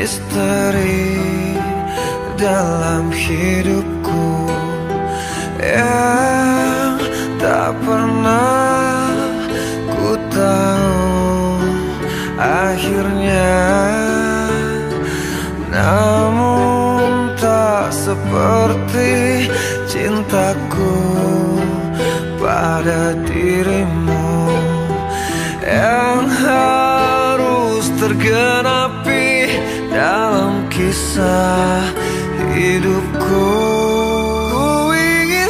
misteri dalam hidupku yang tak pernah ku tahu akhirnya. Namun tak seperti cintaku pada dirimu yang harus tergenapi dalam kisah hidupku. Ku ingin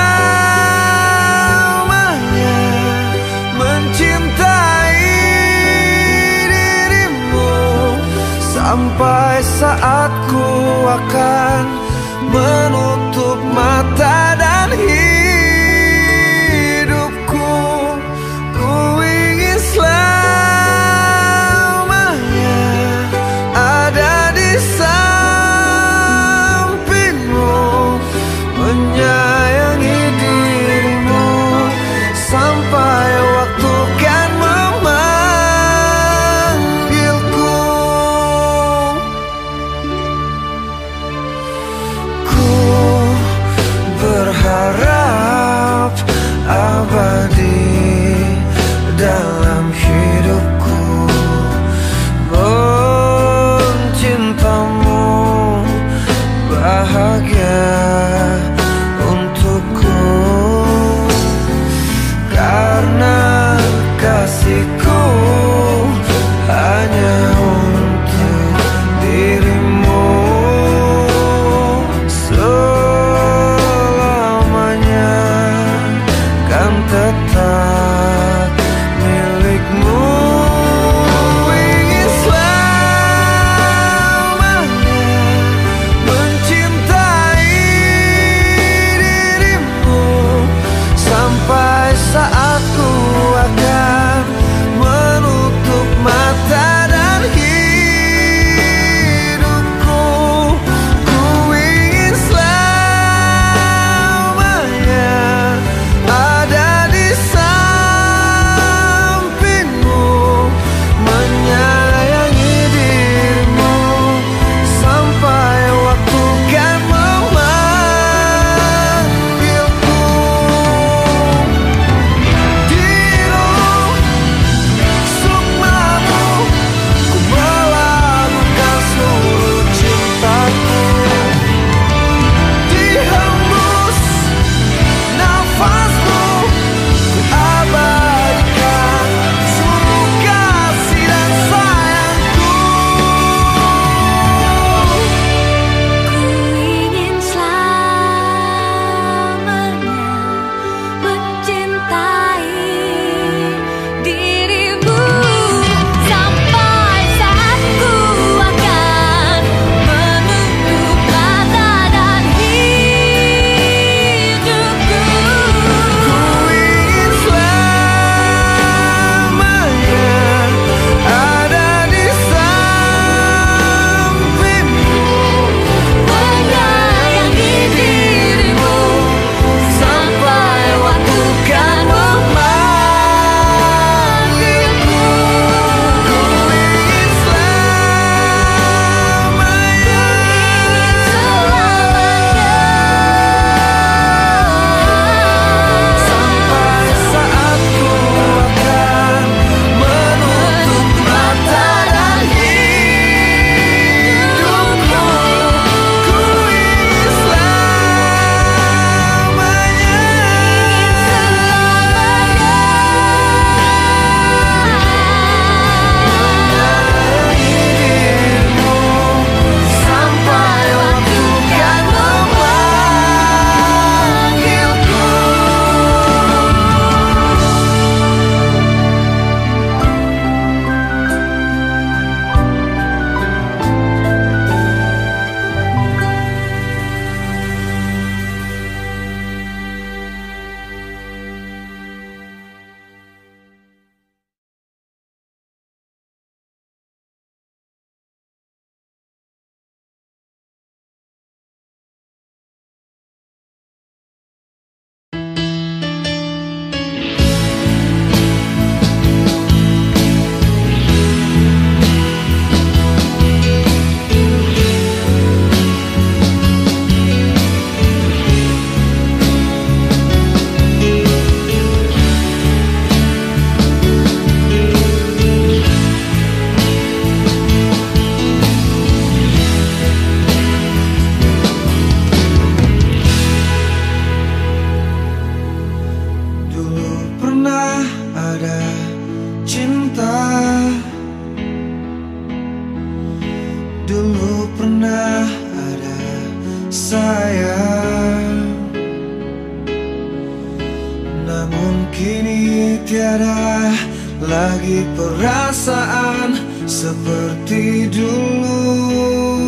selamanya mencintai dirimu sampai saat ku akan menutup mata dan hidupku. Ku ingin selamanya ada di sampingmu, menyayangi dirimu sampai waktu kan memanggilku. Ku Dulu pernah ada sayang, namun kini tiada lagi perasaan seperti dulu.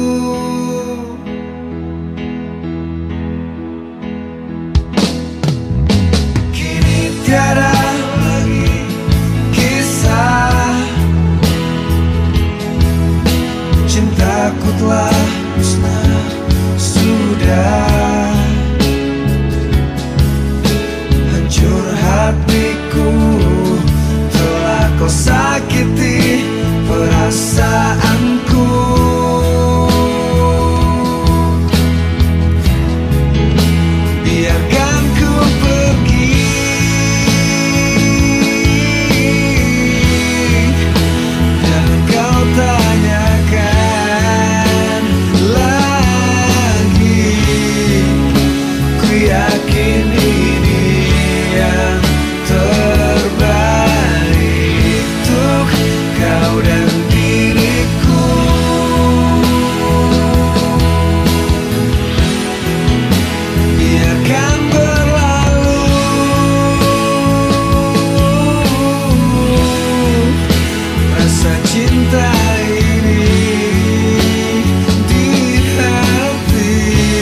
Kini tiada lagi kisah, cintaku telah musnah sudah. Hancur hatiku, telah kau sakiti perasaanku. Biarkan ku pergi, jangan kau tanyakan lagi. Ku yakin ini yang terbaik untuk kau dan diriku. Biarkan berlalu rasa cinta ini di hati.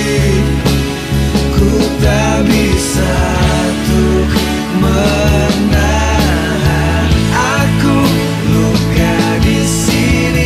Ku tak bisa untuk menahan, aku luka di sini.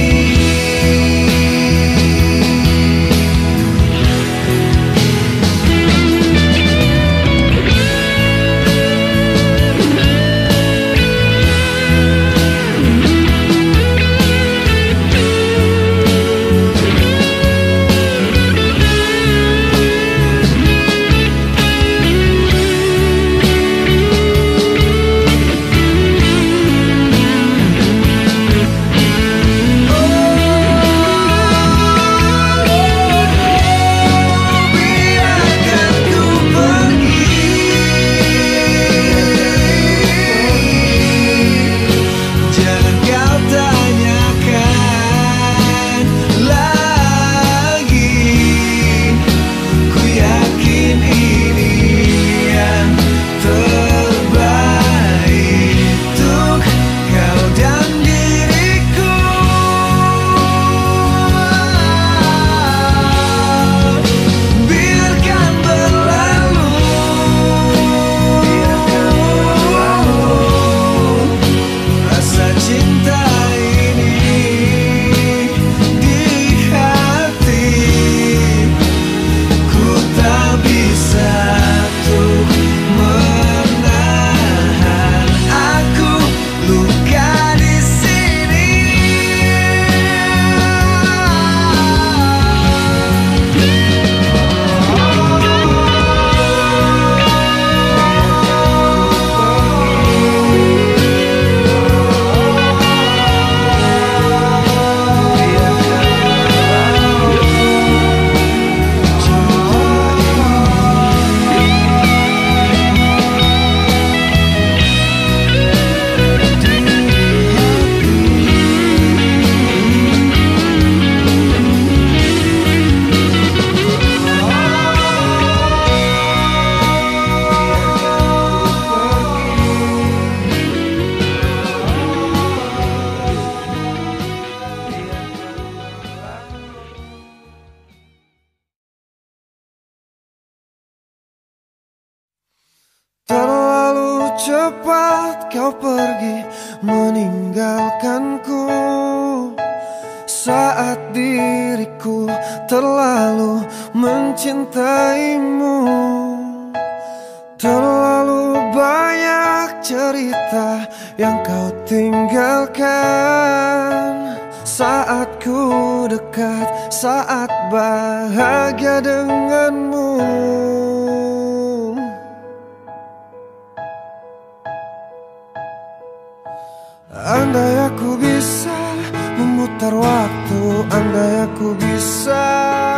Biarkan ku pergi, jangan kau tanyakan lagi. Ku yakin ini yang terbaik untuk kau dan diriku. Biarkan berlalu rasa cinta ini di hati. Ku tak bisa untuk menahan, aku luka di sini. Terlalu cepat kau pergi meninggalkanku, saat diriku terlalu mencintaimu. Terlalu banyak cerita yang kau tinggalkan saat ku dekat, saat bahagia denganmu. Andai aku bisa memutar waktu, andai aku bisa,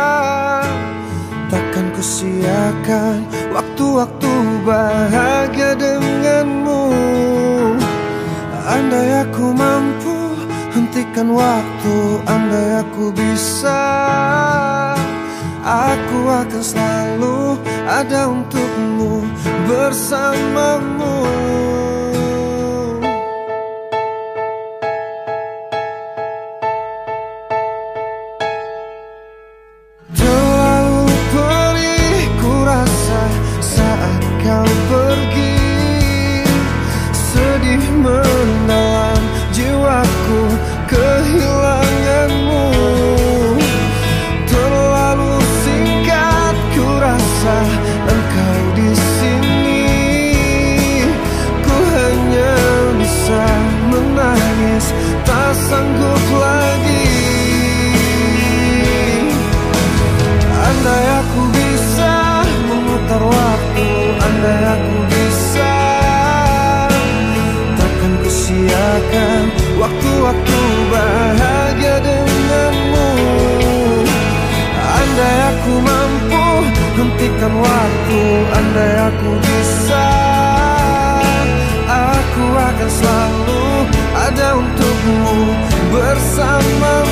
takkan ku sia-siakan waktu-waktu bahagia denganmu. Andai aku mampu hentikan waktu, andai aku bisa ada untukmu bersamamu. Terlalu perih ku rasa saat kau pergi, sedih mendalam jiwaku kehilanganmu. Terlalu singkat ku rasa engkau di sini, ku hanya bisa menangis tak sanggup lagi. Andai aku bisa memutar waktu, andai aku bisa, takkan kusiakan waktu-waktu bahagia denganmu. Andai aku mampu hentikan waktu, andai aku bisa, aku akan selalu ada untukmu bersamamu.